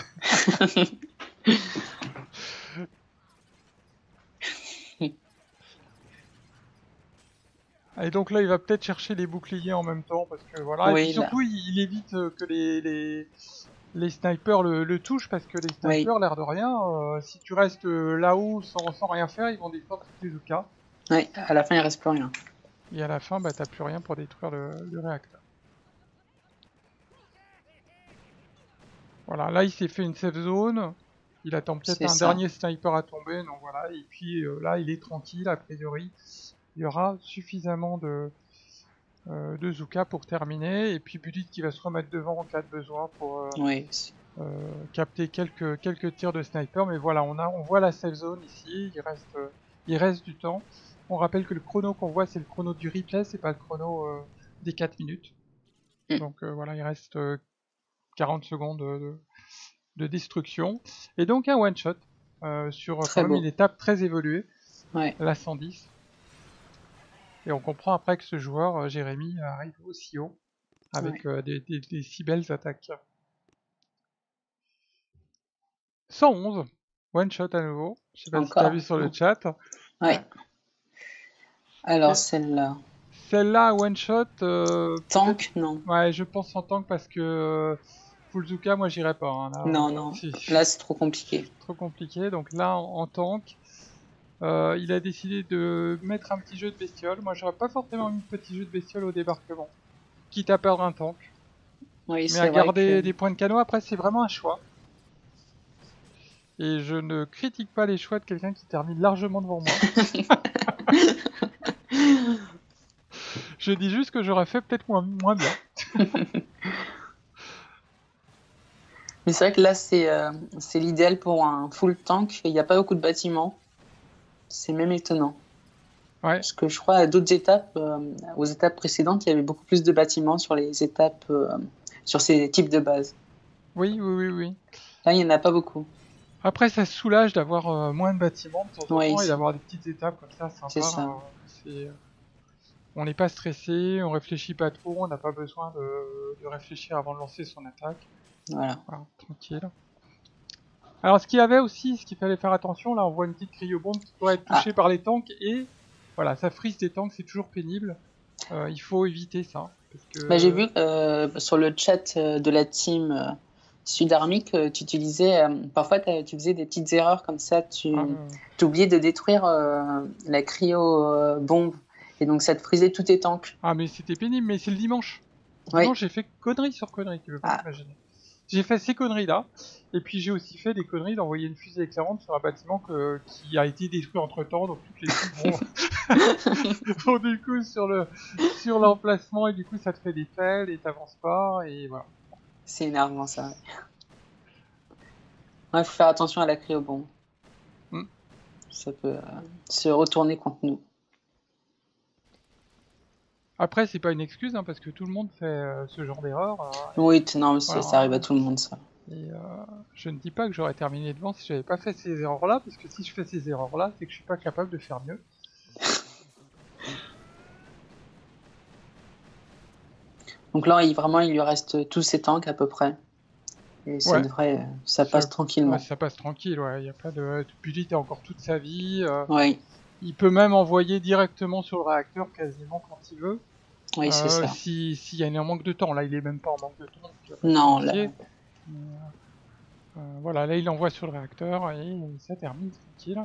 Et donc là, il va peut-être chercher les boucliers en même temps, parce que voilà. Et puis Oui, là, surtout, il, il évite euh, que les, les, les snipers le, le touchent, parce que les oui, snipers, l'air de rien, euh, si tu restes euh, là-haut sans, sans rien faire, ils vont détruire tous les Zuka. oui. À la fin, il reste plus rien. Et à la fin, bah, t'as plus rien pour détruire le, le réacteur. Voilà, là, il s'est fait une safe zone. Il attend peut-être C'est un ça. dernier sniper à tomber, donc voilà. Et puis euh, là, il est tranquille, a priori. Il y aura suffisamment de, euh, de Zuka pour terminer. Et puis Bulit qui va se remettre devant en cas de besoin pour, euh, Oui, euh, capter quelques, quelques tirs de sniper, mais voilà, on, a, on voit la safe zone ici, il reste, euh, il reste du temps. On rappelle que le chrono qu'on voit, c'est le chrono du replay, c'est pas le chrono euh, des quatre minutes. Mm. Donc euh, voilà, il reste euh, quarante secondes de, de destruction. Et donc un one-shot euh, sur quand Très même une beau. étape très évoluée, Ouais. la cent dix. Et on comprend après que ce joueur, euh, Jérémy, arrive aussi haut, avec Ouais. euh, des, des, des si belles attaques. cent onze, one-shot à nouveau. Je sais pas si tu as vu Encore. sur le Non. chat. Ouais. Ouais. Alors celle-là. Celle-là, one-shot, euh, peut-être. Tank, non. Ouais, je pense en tank parce que euh, Fullzuka, moi j'irai pas. Hein, là, Non, euh, non. c'est Là, c'est trop compliqué. trop compliqué. Donc là, en, en tank, euh, il a décidé de mettre un petit jeu de bestiole. Moi, j'aurais pas forcément mis de petit jeu de bestiole au débarquement, quitte à perdre un tank. Oui, Mais à c'est vrai garder que. des points de canon, après, c'est vraiment un choix. Et je ne critique pas les choix de quelqu'un qui termine largement devant moi. Je dis juste que j'aurais fait peut-être moins, moins bien. Mais c'est vrai que là, c'est euh, c'est l'idéal pour un full tank. Il n'y a pas beaucoup de bâtiments. C'est même étonnant. Ouais, Parce que je crois à d'autres étapes, euh, aux étapes précédentes, il y avait beaucoup plus de bâtiments sur les étapes, euh, sur ces types de bases. oui, oui, oui, oui. Là, il n'y en a pas beaucoup. Après, ça soulage d'avoir euh, moins de bâtiments de temps en Oui, temps et d'avoir des petites étapes comme ça, c'est sympa. ça. Euh, c'est- on n'est pas stressé, on réfléchit pas trop, on n'a pas besoin de, de réfléchir avant de lancer son attaque. Voilà. Voilà, tranquille. Alors, ce qu'il y avait aussi, ce qu'il fallait faire attention, là, on voit une petite cryobombe qui pourrait être Ah, touchée par les tanks et voilà, ça frise des tanks, c'est toujours pénible. Euh, il faut éviter ça parce bah, j'ai que vu euh, sur le chat euh, de la team euh, Sudarmy que tu utilisais, euh, parfois t'as- tu faisais des petites erreurs comme ça, tu ah, euh, oubliais de détruire euh, la cryo-bombe et donc ça te frisait tous tes tanks. ah, mais c'était pénible, mais c'est le dimanche. Oui. Dimanche, j'ai fait connerie sur connerie, tu peux pas Ah, t'imaginer. J'ai fait ces conneries-là, et puis j'ai aussi fait des conneries d'envoyer une fusée éclairante sur un bâtiment que, qui a été détruit entre-temps, donc toutes les fusées vont, vont du coup sur le sur l'emplacement, et du coup ça te fait des fails, et t'avances pas, et voilà. c'est énervant ça. Il faut faire attention à la cryo-bombe. Mm. Ça peut euh, se retourner contre nous. Après, c'est pas une excuse, hein, parce que tout le monde fait euh, ce genre d'erreur. euh, Oui, t- non, mais c'est- ça arrive à voilà, tout le monde ça. et euh, je ne dis pas que j'aurais terminé devant si j'avais pas fait ces erreurs-là, parce que si je fais ces erreurs-là, c'est que je suis pas capable de faire mieux. Donc là, il, vraiment, il lui reste tous ses tanks à peu près. Et ça Ouais. devrait, ça Ça, passe ouais, tranquillement. ça passe tranquille, ouais. Il y a pas de. Buddy a encore toute sa vie. euh, Oui, il peut même envoyer directement sur le réacteur quasiment quand il veut. oui, c'est Euh, ça. si s'il y a un manque de temps, là il est même pas en manque de temps, donc il va pas se Non, là, soucier. Mais, euh, euh, voilà, là il envoie sur le réacteur et ça termine tranquille.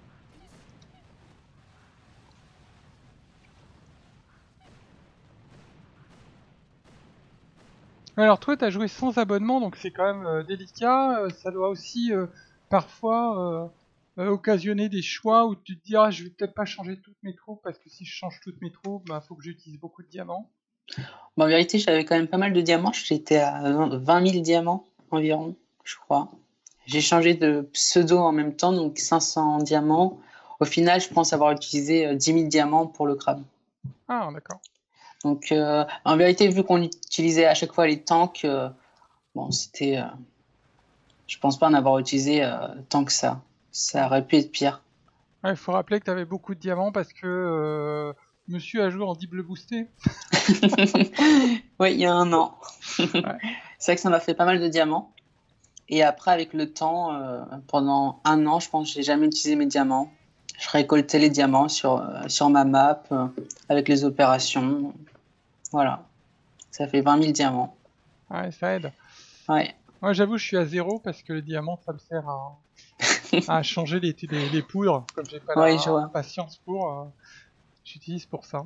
Alors toi t'as joué sans abonnement, donc c'est quand même euh, délicat. Euh, ça doit aussi euh, parfois euh, euh, occasionner des choix où tu te dis ah je vais peut-être pas changer toutes mes troupes parce que si je change toutes mes troupes, bah faut que j'utilise beaucoup de diamants. bon, en vérité, j'avais quand même pas mal de diamants. J'étais à vingt mille diamants environ, je crois. J'ai changé de pseudo en même temps, donc cinq cents diamants. Au final, je pense avoir utilisé euh, dix mille diamants pour le crabe. Ah d'accord. Donc, euh, en vérité, vu qu'on utilisait à chaque fois les tanks, euh, bon, c'était. Euh, je pense pas en avoir utilisé euh, tant que ça. Ça aurait pu être pire. Il ouais, faut rappeler que t'avais beaucoup de diamants parce que euh, monsieur a joué en double boosté. Oui, il y a un an. Ouais. C'est vrai que ça m'a fait pas mal de diamants. Et après, avec le temps, euh, pendant un an, je pense que j'ai jamais utilisé mes diamants. Je récoltais les diamants sur, euh, sur ma map, euh, avec les opérations. Voilà. Ça fait vingt mille diamants. Ouais, ça aide. Ouais. Moi j'avoue je suis à zéro parce que le diamant ça me sert à, à changer les, les, les poudres. Comme j'ai pas Oui, je la vois. patience pour, euh, j'utilise pour ça.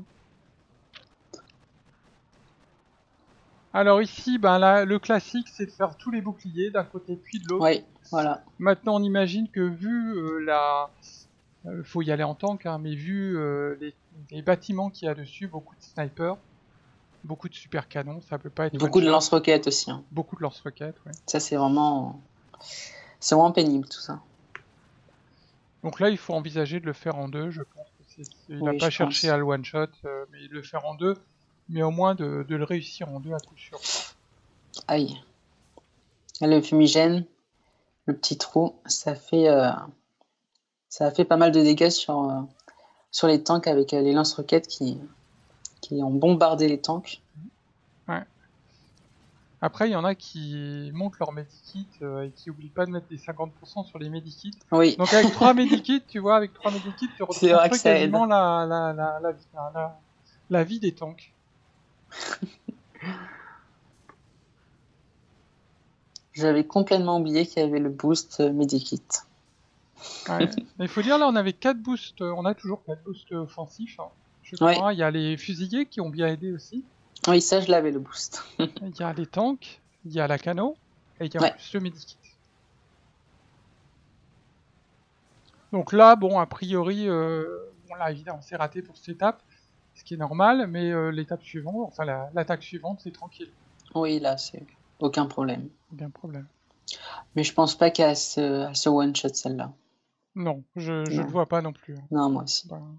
Alors ici, ben là, le classique c'est de faire tous les boucliers d'un côté puis de l'autre. Oui, voilà. Maintenant on imagine que vu euh, la... Euh, faut y aller en tank, hein, mais vu euh, les, les bâtiments qu'il y a dessus, beaucoup de snipers, Beaucoup de super canons, ça peut pas être Beaucoup de one-shot. lance-roquettes aussi. Hein. Beaucoup de lance-roquettes, ouais. Ça, c'est vraiment... C'est vraiment pénible, tout ça. Donc là, il faut envisager de le faire en deux, je pense. Que c'est, c'est, il Oui, va pas je chercher pense. à le one-shot, euh, mais de le faire en deux, mais au moins de, de le réussir en deux à coup sûr. Aïe. Le fumigène, le petit trou, ça fait, euh, ça a fait pas mal de dégâts sur, euh, sur les tanks avec euh, les lance-roquettes qui, qui ont bombardé les tanks. Ouais. Après, il y en a qui montent leur medikit euh, et qui oublient pas de mettre des cinquante pour cent sur les medikits. Oui. Donc avec trois medikits, tu vois, avec trois medikits, tu C'est vrai que reconstruis ça quasiment aide. la, la, la, la, la, la, la vie des tanks. J'avais complètement oublié qu'il y avait le boost euh, medikit. Ouais. Mais il faut dire, là, on avait quatre boosts, euh, on a toujours quatre boosts offensifs, hein, je Ouais. crois. Il y a les fusiliers qui ont bien aidé aussi. Oui, ça, je l'avais, le boost. Il y a les tanks, il y a la cano, et il y a en Ouais. plus le medikit. Donc là, bon, a priori, euh, bon, là, évidemment, c'est raté pour cette étape, ce qui est normal, mais euh, l'étape suivante, enfin la- l'attaque suivante, c'est tranquille. Oui, là, c'est aucun problème. Aucun problème. Mais je pense pas qu'elle se, se one-shot celle-là. Non, je, je Non. le vois pas non plus. hein. Non, moi aussi. Ben,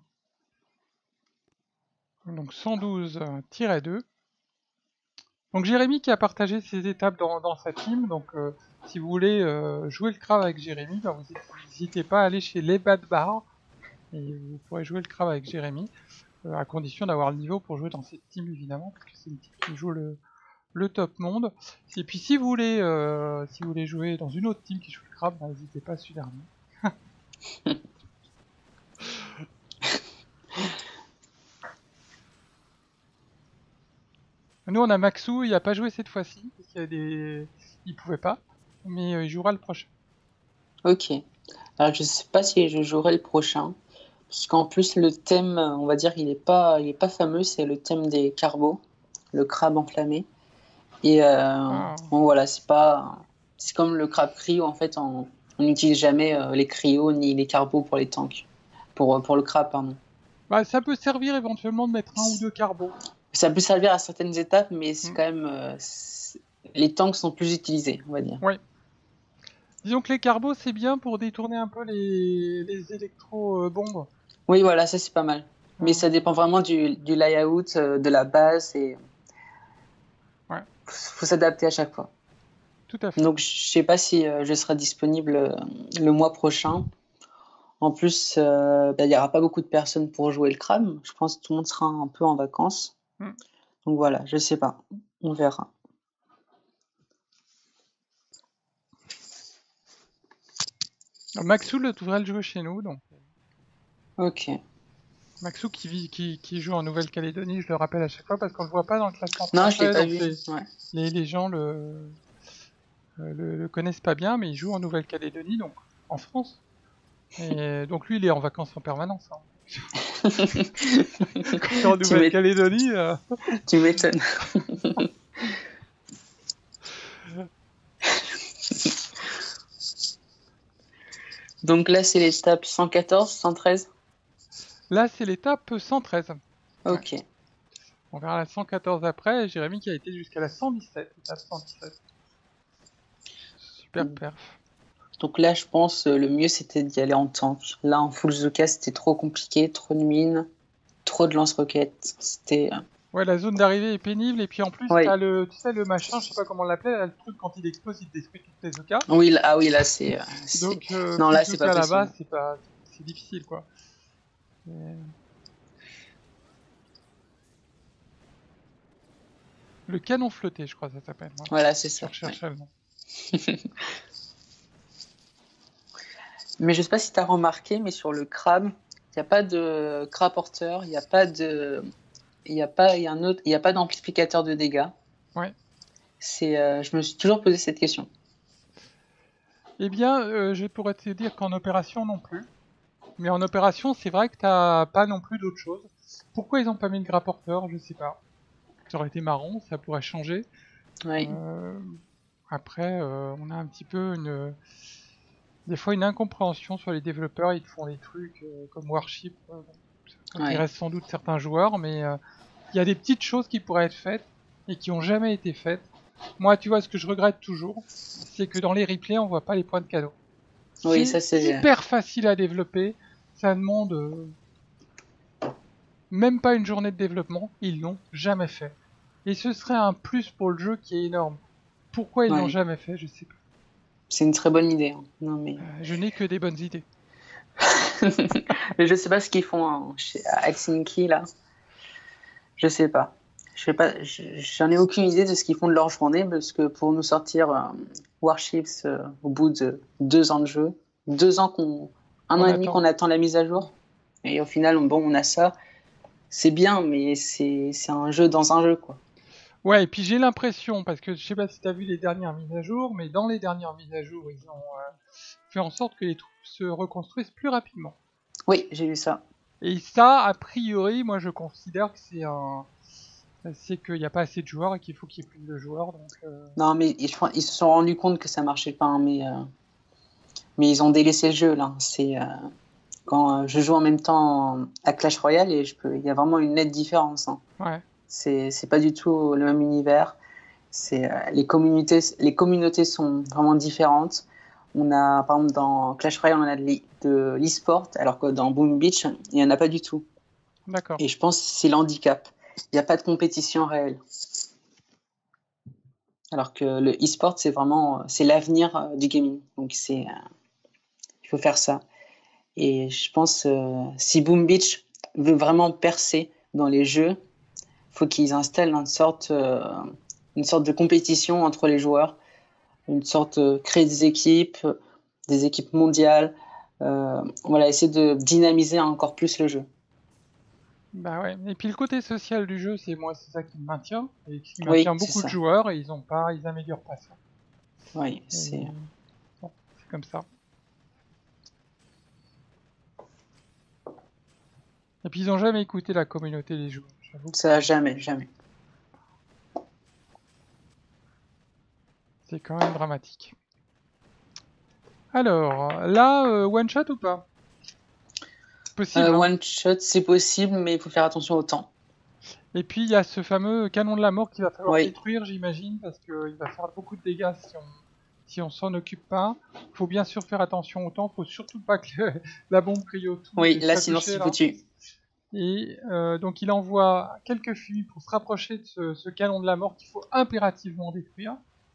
donc cent douze tiret deux. Donc Jérémy qui a partagé ses étapes dans, dans sa team, donc euh, si vous voulez euh, jouer le crabe avec Jérémy, ben, vous n'hésitez pas à aller chez les Bad Bar et vous pourrez jouer le crabe avec Jérémy, euh, à condition d'avoir le niveau pour jouer dans cette team évidemment, parce que c'est une team qui joue le, le top monde. Et puis si vous voulez euh, si vous voulez jouer dans une autre team qui joue le crabe, ben, n'hésitez pas à suivre Arnaud. Nous on a Maxou, il a pas joué cette fois-ci, parce qu'il y a des... il pouvait pas, mais euh, il jouera le prochain. Ok. Alors, je sais pas si je jouerai le prochain. Parce qu'en plus, le thème, on va dire, il est pas, il est pas fameux. C'est le thème des carbos, le crabe enflammé. Et euh, Ah. bon, voilà, c'est pas. C'est comme le crabe cryo, en fait, on on n'utilise jamais euh, les cryos ni les carbos pour les tanks. Pour, pour le crabe, pardon. Bah, ça peut servir éventuellement de mettre un ou deux carbos. Ça peut servir à certaines étapes, mais c'est Mm. quand même. euh, c'est- les tanks sont plus utilisés, on va dire. Oui. Disons que les carbos, c'est bien pour détourner un peu les, les électro-bombes. Oui, voilà, ça c'est pas mal. Mais Ah. ça dépend vraiment du, du layout, euh, de la base, et Ouais. faut s'adapter à chaque fois. Tout à fait. Donc, je sais pas si euh, je serai disponible euh, le mois prochain. En plus, euh, bah, il n'y aura pas beaucoup de personnes pour jouer le crabe. Je pense que tout le monde sera un peu en vacances. Mm. Donc voilà, je sais pas. On verra. Alors, Maxou le- devrait le jouer chez nous, donc. Ok. Maxou qui, vit, qui, qui joue en Nouvelle-Calédonie, je le rappelle à chaque fois parce qu'on le voit pas dans le classement Non, je l'ai français, pas donc vu. les, Ouais. les, les gens le, euh, le, le connaissent pas bien, mais il joue en Nouvelle-Calédonie, donc en France. Et donc lui, il est en vacances en permanence. Hein. Quand t'es en Tu m'ét- Nouvelle-Calédonie, euh, tu m'étonnes. Donc là, c'est l'étape cent quatorze, cent treize. là c'est l'étape cent treize. Ok. On verra la cent quatorze après, et Jérémy qui a été jusqu'à la cent dix-sept, étape cent dix-sept. Super Mm. perf. Donc là, je pense euh, le mieux c'était d'y aller en tank. Là, en full Zuka, c'était trop compliqué, trop de mines, trop de lance-roquettes. C'était. euh, Ouais, la zone d'arrivée est pénible, et puis en plus, Oui. t'as le, tu sais, le machin, je sais pas comment on l'appelait, là, le truc quand il explose, il te détruit toutes tes Zoka. Oui, là, ah oui, là, c'est. euh, c'est- Donc, euh, Non, plus là, de c'est pas Zoka là-bas, possible. c'est pas, c'est difficile, quoi. Et- Le canon flotté, je crois que ça s'appelle. Voilà. Voilà, c'est Je ça. recherche ouais. le nom. Mais je sais pas si tu as remarqué, mais sur le crabe, il n'y a pas de crabe porteur, il n'y a pas de. Il n'y a pas, il y a un autre, il y a pas d'amplificateur de dégâts. Ouais. C'est, euh, je me suis toujours posé cette question. Eh bien, euh, je pourrais te dire qu'en opération non plus. Mais en opération, c'est vrai que t'as pas non plus d'autre chose. Pourquoi ils ont pas mis le grapporteur, je sais pas. Ça aurait été marrant, ça pourrait changer. Oui. Euh, après, euh, on a un petit peu une, des fois une incompréhension sur les développeurs. Ils font des trucs euh, comme Warship, euh, bon, ça Ouais. intéresse sans doute certains joueurs, mais euh, il y a des petites choses qui pourraient être faites et qui ont jamais été faites. Moi, tu vois, ce que je regrette toujours, c'est que dans les replays, on voit pas les points de cadeau. Oui, ça C'est c'est. hyper facile à développer. Ça demande euh, même pas une journée de développement. Ils l'ont jamais fait. Et ce serait un plus pour le jeu qui est énorme. Pourquoi ils l'ont Ouais. jamais fait, je sais pas. C'est une très bonne idée. Hein. Non mais. Euh, je n'ai que des bonnes idées. Mais je sais pas ce qu'ils font hein, chez à Helsinki là. Je sais pas. Je sais pas. je- J'en ai aucune idée de ce qu'ils font de leur journée parce que pour nous sortir euh, Warships euh, au bout de deux ans de jeu, deux ans qu'on, un On an et demi attend. qu'on attend la mise à jour, et au final on- bon on a ça. C'est bien, mais c'est c'est un jeu dans un jeu quoi. Ouais, et puis j'ai l'impression, parce que je sais pas si t'as vu les dernières mises à jour, mais dans les dernières mises à jour, ils ont euh, fait en sorte que les troupes se reconstruisent plus rapidement. Oui, j'ai vu ça. Et ça, a priori, moi je considère que c'est un, c'est qu'il n'y a pas assez de joueurs et qu'il faut qu'il y ait plus de joueurs. Donc, euh, Non, mais ils, je crois- ils se sont rendus compte que ça marchait pas, hein, mais, euh, mais ils ont délaissé le jeu là. C'est euh, quand euh, je joue en même temps à Clash Royale et je peux, il y a vraiment une nette différence. Hein. ouais, C'est c'est pas du tout le même univers. C'est euh, les communautés, les communautés sont vraiment différentes. On a par exemple dans Clash Royale on a de l'e- de l'e-sport, alors que dans Boom Beach il y en a pas du tout. d'accord. Et je pense que c'est l'handicap. Il n'y a pas de compétition réelle. Alors que le e-sport, c'est vraiment c'est l'avenir euh, du gaming. Donc c'est euh, il faut faire ça. Et je pense euh, si Boom Beach veut vraiment percer dans les jeux, faut qu'ils installent une sorte euh, une sorte de compétition entre les joueurs, une sorte euh, créer des équipes, des équipes mondiales. Euh, voilà, essayer de dynamiser encore plus le jeu. Bah ouais. Et puis le côté social du jeu, c'est moi, c'est ça qui me maintient et qui Oui, maintient c'est beaucoup de ça. joueurs et ils ont pas, ils améliorent pas ça. Oui, Et c'est bon, c'est comme ça. Et puis ils ont jamais écouté la communauté des joueurs. J'avoue que ça jamais, jamais. c'est quand même dramatique. Alors, là, euh, one shot ou pas? Possible, Euh, hein. one shot, c'est possible, mais il faut faire attention au temps. Et puis il y a ce fameux canon de la mort qu'il va falloir Oui, détruire, j'imagine, parce qu'il va faire beaucoup de dégâts si on si on s'en occupe pas. Faut bien sûr faire attention au temps, faut surtout pas que le- la bombe cryo tout, oui, j'ai là pas sinon touché c'est là. foutu. Et euh, donc il envoie quelques fumées pour se rapprocher de ce, ce canon de la mort qu'il faut impérativement détruire.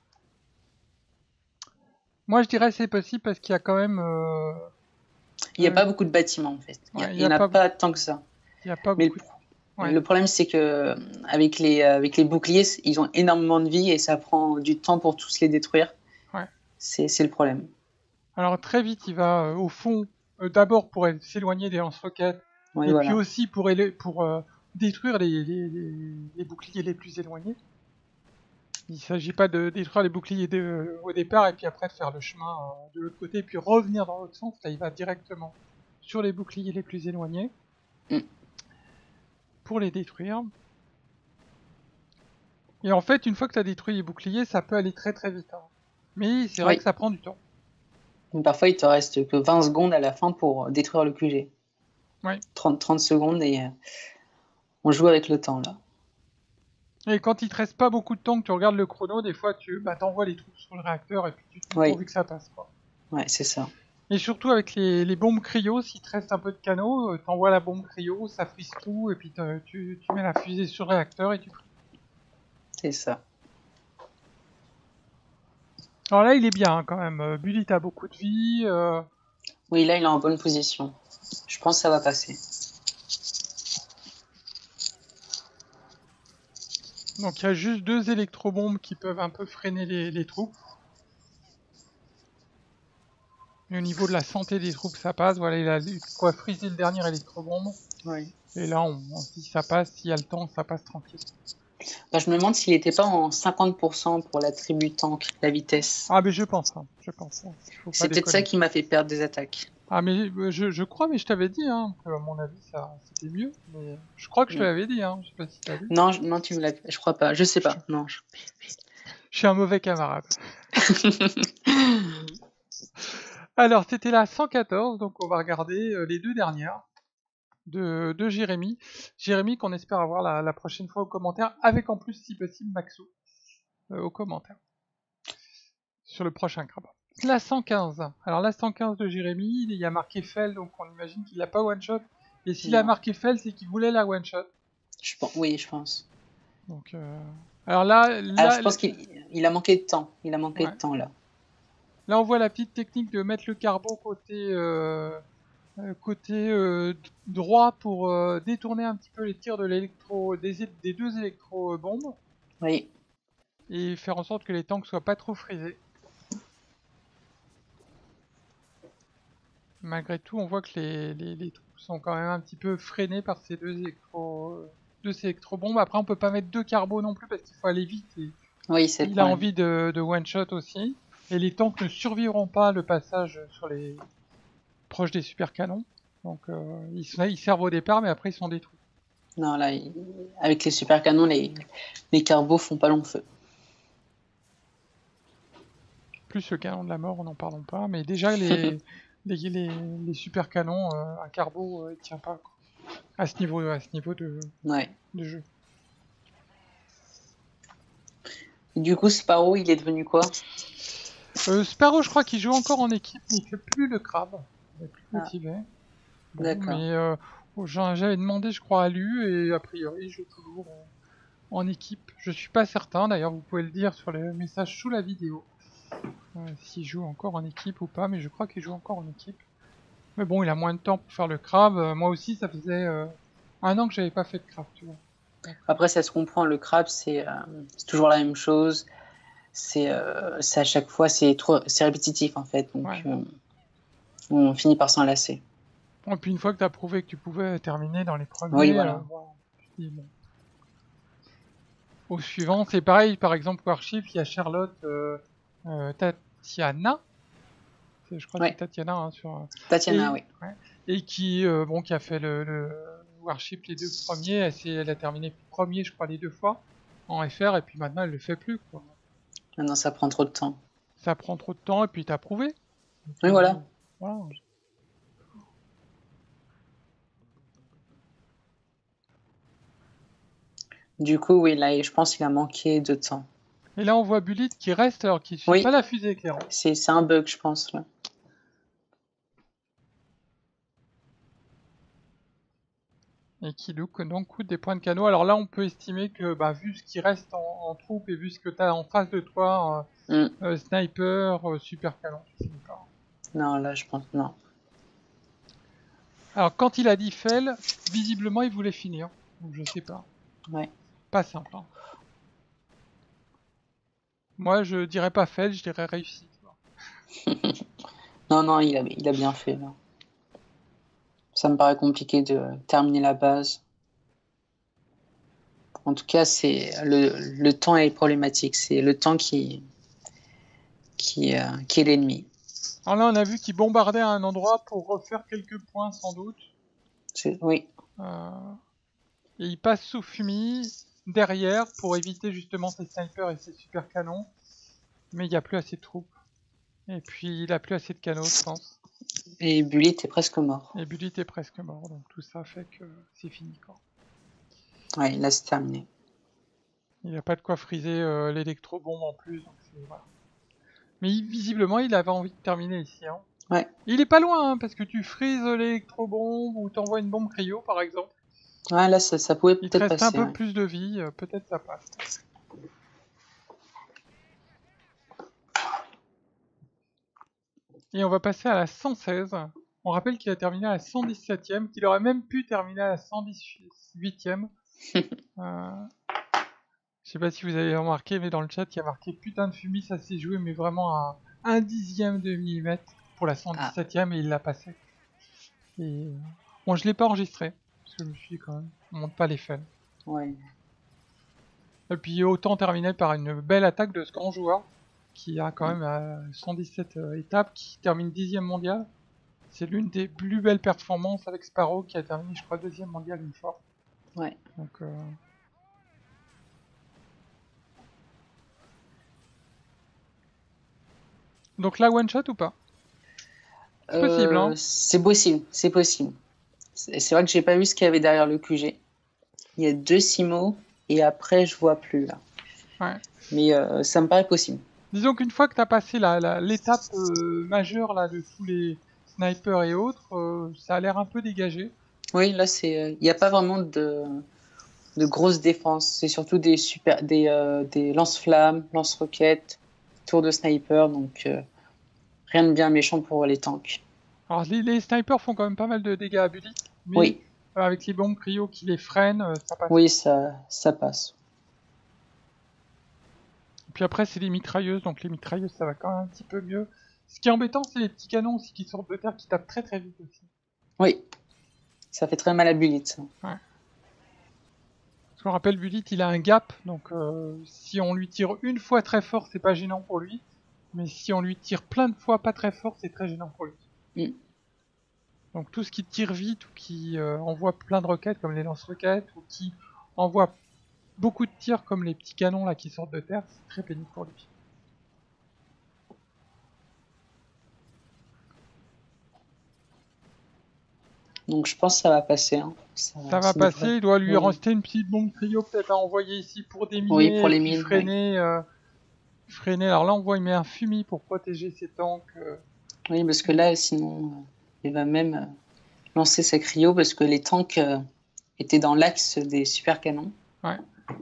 Moi je dirais c'est possible parce qu'il y a quand même euh, Il n'y a euh, pas beaucoup de bâtiments en fait. Il ouais, il n'y y a en a pas pas tant que ça. il y a pas Mais le, beaucoup de... ouais. le problème c'est que avec les, avec les boucliers, ils ont énormément de vie et ça prend du temps pour tous les détruire. Ouais. C'est c'est le problème. Alors très vite il va euh, au fond euh, d'abord pour être- s'éloigner des lance-roquettes Oui, et puis voilà. aussi pour, éle- pour euh, détruire les, les, les, les boucliers les plus éloignés. Il ne s'agit pas de détruire les boucliers de- au départ et puis après de faire le chemin euh, de l'autre côté et puis revenir dans l'autre sens. Là, il va directement sur les boucliers les plus éloignés Mm. pour les détruire. Et en fait, une fois que tu as détruit les boucliers, ça peut aller très très vite. Hein. Mais c'est vrai Oui. que ça prend du temps. Donc, parfois il te reste que vingt secondes à la fin pour détruire le Q G. Ouais. trente, trente secondes et euh, on joue avec le temps là. Et quand il te reste pas beaucoup de temps que tu regardes le chrono, des fois tu bah, t'envoies les troupes sur le réacteur et puis tu te mets Oui. pourvu que ça passe. Quoi. Ouais, c'est ça. Et surtout avec les, les bombes cryo, s'il te reste un peu de canaux, euh, t'envoies la bombe cryo, ça frise tout et puis te- tu, tu mets la fusée sur le réacteur et tu frises. C'est ça. Alors là il est bien hein, quand même, euh, Bully t'as beaucoup de vie, euh, Oui, là il est en bonne position. Je pense que ça va passer. donc il y a juste deux électrobombes qui peuvent un peu freiner les, les troupes. Et au niveau de la santé des troupes ça passe, voilà il a eu de quoi friser le dernier électrobombe. Oui. Et là on, on se dit ça passe, s'il y a le temps ça passe tranquille. Bah, je me demande s'il n'était pas en cinquante pour cent pour la tribu tank, la vitesse. Ah mais je pense, hein, je pense. Hein, faut pas C'est peut-être ça déconner. qui m'a fait perdre des attaques. Ah mais euh, je, je crois, mais je t'avais dit hein, que à mon avis ça c'était mieux. Mais je crois que je te Mm. l'avais dit, hein, je sais pas si t'as vu. Non, je- non, tu me l'as. Je crois pas. Je sais pas. Non. je- Je suis un mauvais camarade. Alors c'était la cent quatorze, donc on va regarder euh, les deux dernières. de, de Jérémy. Jérémy qu'on espère avoir la, la prochaine fois au commentaire, avec en plus si possible Maxou euh, au commentaire sur le prochain crabe. La cent quinze. Alors la cent quinze de Jérémy, il y a marqué Fell, donc on imagine qu'il n'a pas one shot. Et s'il a marqué Fell, c'est qu'il voulait la one shot. Je pense, oui, je pense. Donc, euh... alors là, là alors, je pense qu'il il a manqué de temps. Il a manqué ouais. de temps là. Là, on voit la petite technique de mettre le carbo côté euh, côté euh, droit pour euh, détourner un petit peu les tirs de l'électro des, des deux électro bombes. Oui. Et faire en sorte que les tanks soient pas trop frisés. Malgré tout, on voit que les, les, les troupes sont quand même un petit peu freinées par ces deux électro deux électro-bombes. Après, on peut pas mettre deux carbos non plus parce qu'il faut aller vite. Et oui, c'est il a envie de, de one-shot aussi. Et les tanks ne survivront pas le passage sur les proches des super canons. Donc, euh, ils, ils servent au départ, mais après, ils sont détruits. Non, là, il... avec les super canons, les, les carbos font pas long feu. Plus le canon de la mort, on n'en parlons pas. Mais déjà, les... Les, les, les super canons, euh, un carbo, euh, il tient pas quoi. À ce niveau, à ce niveau de, ouais. de jeu. Du coup, Sparrow, il est devenu quoi? euh, Sparrow, je crois qu'il joue encore en équipe, mais il fait plus le crabe. Il est plus motivé. Ah. Bon, D'accord. Mais euh, j'avais demandé, je crois, à lui, et a priori, il joue toujours en, en équipe. Je suis pas certain, d'ailleurs, vous pouvez le dire sur les messages sous la vidéo. Euh, S'il joue encore en équipe ou pas, mais je crois qu'il joue encore en équipe. Mais bon, il a moins de temps pour faire le crabe. Euh, moi aussi, ça faisait euh, un an que j'avais pas fait de crabe, tu vois. Donc, après, ça se comprend. Le crabe, c'est euh, toujours la même chose. C'est euh, à chaque fois, c'est répétitif en fait. Donc, ouais. euh, on finit par s'en lasser. Et puis une fois que tu as prouvé que tu pouvais terminer dans les premiers, oui, voilà. Euh, voilà. Dis, bon. Au suivant, c'est pareil. Par exemple, Warship, il y a Charlotte, euh, euh, Tatiana. Je crois que ouais. c'est Tatiana hein, sur. Tatiana, et, oui. Ouais, et qui, euh, bon, qui a fait le, le Warship les deux premiers. Elle, elle a terminé premier, je crois, les deux fois en F R, et puis maintenant elle le fait plus. Quoi. Maintenant, ça prend trop de temps. Ça prend trop de temps, et puis t'as prouvé. Donc, oui, euh, voilà. voilà. Du coup, oui, là, je pense qu'il a manqué de temps. Et là, on voit Bullet qui reste alors qu'il ne suit oui. pas la fusée éclairante. C'est un bug, je pense, là. Et qui donc coûte des points de canot. Alors là, on peut estimer que, bah, vu ce qui reste en, en troupe et vu ce que tu as en face de toi, euh, mm. euh, sniper, euh, super canon, tu sais pas. Non, là, je pense non. Alors, quand il a dit fail, visiblement, il voulait finir. Donc, je sais pas. Ouais. Pas simple. Hein. Moi, je dirais pas fail, je dirais réussi. non, non, il a, il a bien fait, là. Ça me paraît compliqué de terminer la base. En tout cas, c'est le, le temps est problématique. C'est le temps qui, qui, euh, qui est l'ennemi. Alors là, on a vu qu'il bombardait à un endroit pour refaire quelques points, sans doute. Oui. Euh, et il passe sous Fumi derrière pour éviter justement ses snipers et ses super canons. Mais il n'y a plus assez de troupes. Et puis, il a plus assez de canaux, je pense. Et Bullet est presque mort. Et Bullet est presque mort, donc tout ça fait que c'est fini, quoi. Ouais, là, c'est terminé. Il n'y a pas de quoi friser euh, l'électro-bombe en plus, donc voilà. Mais il, visiblement, il avait envie de terminer ici. Hein. Ouais. Il est pas loin, hein, parce que tu frises l'électro-bombe ou t'envoies une bombe cryo, par exemple. Ouais, là, ça, ça pouvait peut-être passer. Il te reste un peu ouais. plus de vie, euh, peut-être ça passe. Et on va passer à la cent seize. On rappelle qu'il a terminé à la cent dix-septième, qu'il aurait même pu terminer à la cent dix-huitième. euh... Je sais pas si vous avez remarqué, mais dans le chat, il y a marqué putain de Fumi, ça s'est joué, mais vraiment à un dixième de millimètre pour la cent dix-septième ah. et il l'a passé. Et bon, je l'ai pas enregistré parce que je me suis dit quand même, on monte pas les fans. Ouais. Et puis autant terminer par une belle attaque de ce grand joueur qui a quand même à cent dix-sept euh, étapes, qui termine dixième mondial. C'est l'une des plus belles performances avec Sparrow qui a terminé, je crois, deuxième mondial une fois. Ouais. Donc euh... Donc là, one shot ou pas? C'est euh, possible, hein? C'est possible, c'est possible. C'est c'est vrai que j'ai pas vu ce qu'il y avait derrière le Q G. Il y a deux Simo et après je vois plus là. Ouais. Mais euh, ça me paraît possible. Disons qu'une fois que tu as passé la, la, l'étape euh, majeure là, de tous les snipers et autres, euh, ça a l'air un peu dégagé. Oui, là c'est, euh, il n'y a pas vraiment de, de grosses défenses. C'est surtout des super, des, euh, des lance-flammes, lance-roquettes, tours de sniper, donc euh, rien de bien méchant pour les tanks. Alors les, les snipers font quand même pas mal de dégâts à Bullet, mais Oui, euh, avec les bombes cryo qui les freinent, euh, ça passe. oui, ça, ça passe. Et puis après c'est les mitrailleuses, donc les mitrailleuses ça va quand même un petit peu mieux. Ce qui est embêtant c'est les petits canons aussi qui sortent de terre qui tapent très très vite aussi. Oui, ça fait très mal à Bullet. Ouais. Je me rappelle Bullet il a un gap, donc euh, si on lui tire une fois très fort c'est pas gênant pour lui, mais si on lui tire plein de fois pas très fort c'est très gênant pour lui. Mm. Donc tout ce qui tire vite ou qui euh, envoie plein de roquettes comme les lance-roquettes ou qui envoie beaucoup de tirs comme les petits canons là qui sortent de terre, c'est très pénible pour lui. Donc je pense que ça va passer. Hein. Ça, Ça va ça passer, devrait... il doit lui Oui. rester une petite bombe trio peut-être à envoyer ici pour Oui, déminer pour et les puis mines. Oui. freiner. Euh, freiner. Alors là on voit il met un fumier pour protéger ses tanks. Euh, Oui, parce que là, sinon, euh, il va même euh, lancer sa cryo parce que les tanks euh, étaient dans l'axe des super canons. ouais.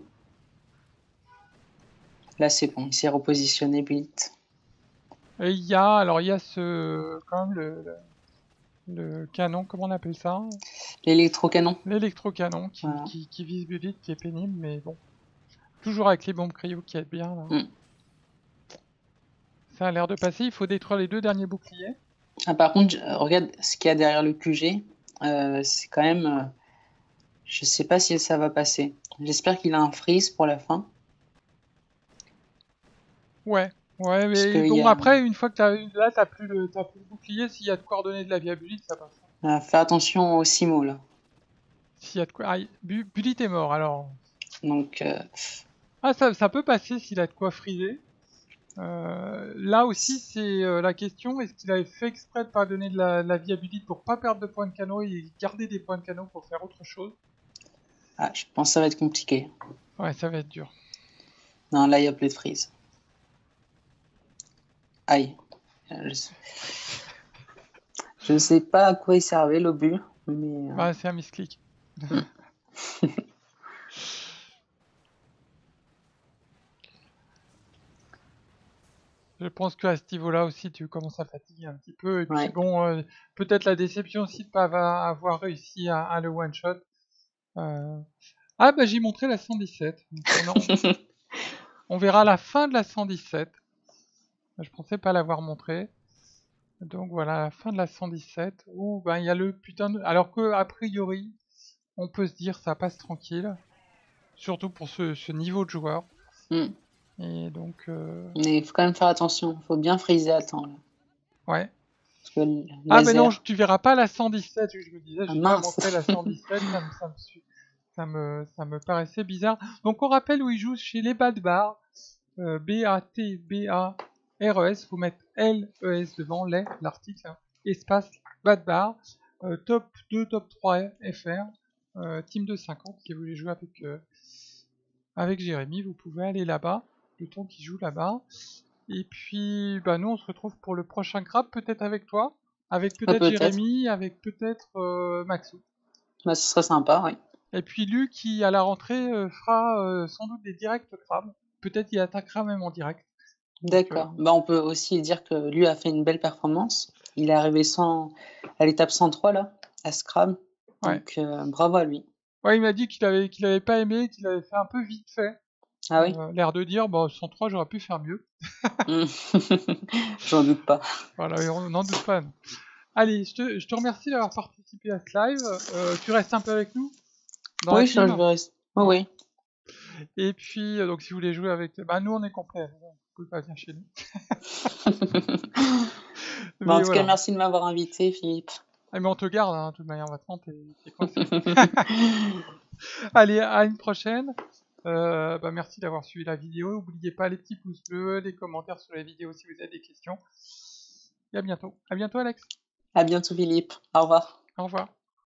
Là, c'est bon, il s'est repositionné vite. Et il y a, alors il y a ce, quand même le, le, le canon, comment on appelle ça? L'électrocanon. L'électrocanon qui, Voilà. qui, qui vise Bullet, qui est pénible, mais bon. Toujours avec les bombes cryo qui aident bien là. Mm. Ça a l'air de passer, il faut détruire les deux derniers boucliers. Ah, par contre, euh, regarde ce qu'il y a derrière le Q G. Euh, c'est quand même. Euh, je sais pas si ça va passer. J'espère qu'il a un freeze pour la fin. Ouais, ouais, Parce mais qu'il y bon, a. après, une fois que t'as là, t'as plus, le, t'as plus le bouclier, s'il y a de quoi redonner de la vie à Bullet, ça passe. Euh, faire attention aux Simo là. S'il y a de quoi. Ah, Bu- Bullet est mort, alors. Donc, euh, Ah, ça, ça peut passer s'il a de quoi friser. Euh, là aussi, c'est euh, la question, est-ce qu'il avait fait exprès de pas donner de la, de la vie à Bullet pour pas perdre de points de canot et garder des points de canot pour faire autre chose? ah, je pense que ça va être compliqué. Ouais, ça va être dur. Non, là, il n'y a plus de freeze. Aïe. Je ne sais pas à quoi il servait l'obus, mais. Euh... Bah, c'est un misclick. Je pense qu'à ce niveau-là aussi, tu commences à fatiguer un petit peu. Et puis Ouais. bon, euh, peut-être la déception aussi de ne pas avoir, avoir réussi à, à le one-shot. Euh... Ah bah j'ai montré la cent dix-sept. On, en- on verra la fin de la cent dix-sept. Je pensais pas l'avoir montré. Donc voilà, la fin de la cent dix-sept. Où ben il y a le putain de... Alors que a priori, on peut se dire ça passe tranquille. Surtout pour ce, ce niveau de joueur. Mm. Et donc... Euh... Mais il faut quand même faire attention. Il faut bien freezer à temps. Là. Ouais. Parce que le Ah mais non, laser... tu verras pas la cent dix-sept, je me disais, Ah je vais pas mince. montrer la cent dix-sept, ça me, ça, me, ça, me, ça me paraissait bizarre. Donc on rappelle où il joue chez les Bad Bar, euh, B A T B A R E S, faut mettre L E S devant, les, l'article, hein, espace Bad Bar, euh, top deux, top trois F R, euh, team deux cinquante, si vous voulez jouer avec, euh, avec Jérémy, vous pouvez aller là-bas, le temps qu'il joue là-bas. Et puis, bah nous on se retrouve pour le prochain crabe, peut-être avec toi, avec Ah, peut-être peut-être. Jérémy, avec peut-être euh, Maxou. Bah, ce serait sympa, oui. Et puis Lu qui à la rentrée euh, fera euh, sans doute des directs crabes. Peut-être il attaquera même en direct. Donc, euh, D'accord. Bah, on peut aussi dire que lui a fait une belle performance. Il est arrivé cent... à l'étape cent trois, là, à Scrab. ouais. Donc, euh, bravo à lui. Ouais, il m'a dit qu'il avait qu'il avait pas aimé, qu'il avait fait un peu vite fait. Ah oui. Euh, l'air de dire, bah cent trois j'aurais pu faire mieux. J'en doute pas. Voilà, et on n'en doute pas. Non. Allez, je te, je te remercie d'avoir participé à ce live. Euh, tu restes un peu avec nous dans la Oui, je team. vais rester. Oh, oui. Et puis, euh, donc si vous voulez jouer avec... Bah nous on est complet, vous pouvez pas venir chez nous. Bah, en Mais tout cas, voilà. merci de m'avoir invité, Philippe. Ah, mais on te garde, hein, de toute manière, maintenant t'es, t'es coincé. Allez, à une prochaine. Euh, bah, merci d'avoir suivi la vidéo. N'oubliez pas les petits pouces bleus, les commentaires sur la vidéo si vous avez des questions. Et à bientôt. À bientôt, Alex. À bientôt, Philippe. Au revoir. Au revoir.